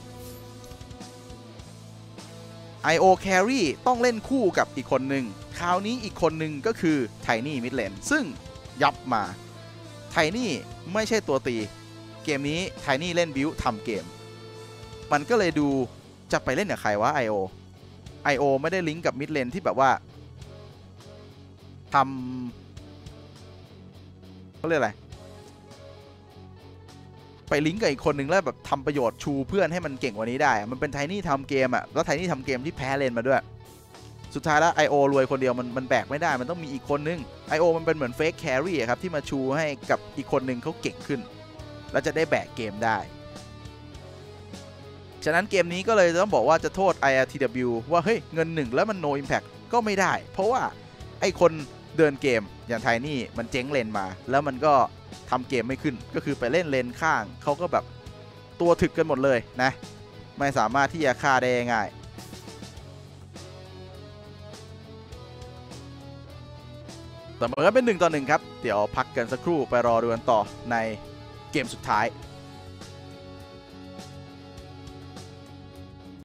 ไอ โอ carry ต้องเล่นคู่กับอีกคนหนึ่งคราวนี้อีกคนหนึ่งก็คือ Tiny Mid Lane ซึ่งยับมา Tiny ไม่ใช่ตัวตีเกมนี้ Tiny เล่นบิวทำเกมมันก็เลยดูจะไปเล่นกับใครวะ ไอ โอ ไอ โอ ไม่ได้ลิงก์กับ Mid Lane ที่แบบว่าทำเขาเรียกอะไรไปลิงก์กับอีกคนหนึ่งแล้วแบบทำประโยชน์ชูเพื่อนให้มันเก่งกว่านี้ได้มันเป็นไทนี่ทำเกมอะแล้วไทนี่ทำเกมที่แพ้เลนมาด้วยสุดท้ายแล้ว ไอ โอ รวยคนเดียวมันมันแบกไม่ได้มันต้องมีอีกคนนึง ไอ โอ มันเป็นเหมือนเฟกแครี่ครับที่มาชูให้กับอีกคนนึงเขาเก่งขึ้นแล้วจะได้แบกเกมได้ฉะนั้นเกมนี้ก็เลยต้องบอกว่าจะโทษ ไอ แอล ที ดับเบิลยู ว่าเฮ้ยเงินหนึ่งแล้วมัน no impact ก็ไม่ได้เพราะว่าไอคนเดินเกมอย่างไทนี่มันเจ๊งเลนมาแล้วมันก็ทำเกมไม่ขึ้นก็คือไปเล่นเลนข้างเขาก็แบบตัวถึกกันหมดเลยนะไม่สามารถที่จะฆ่าได้ง่ายเสมอกันเป็นหนึ่งต่อหนึ่งครับเดี๋ยวพักกันสักครู่ไปรอดูกันต่อในเกมสุดท้าย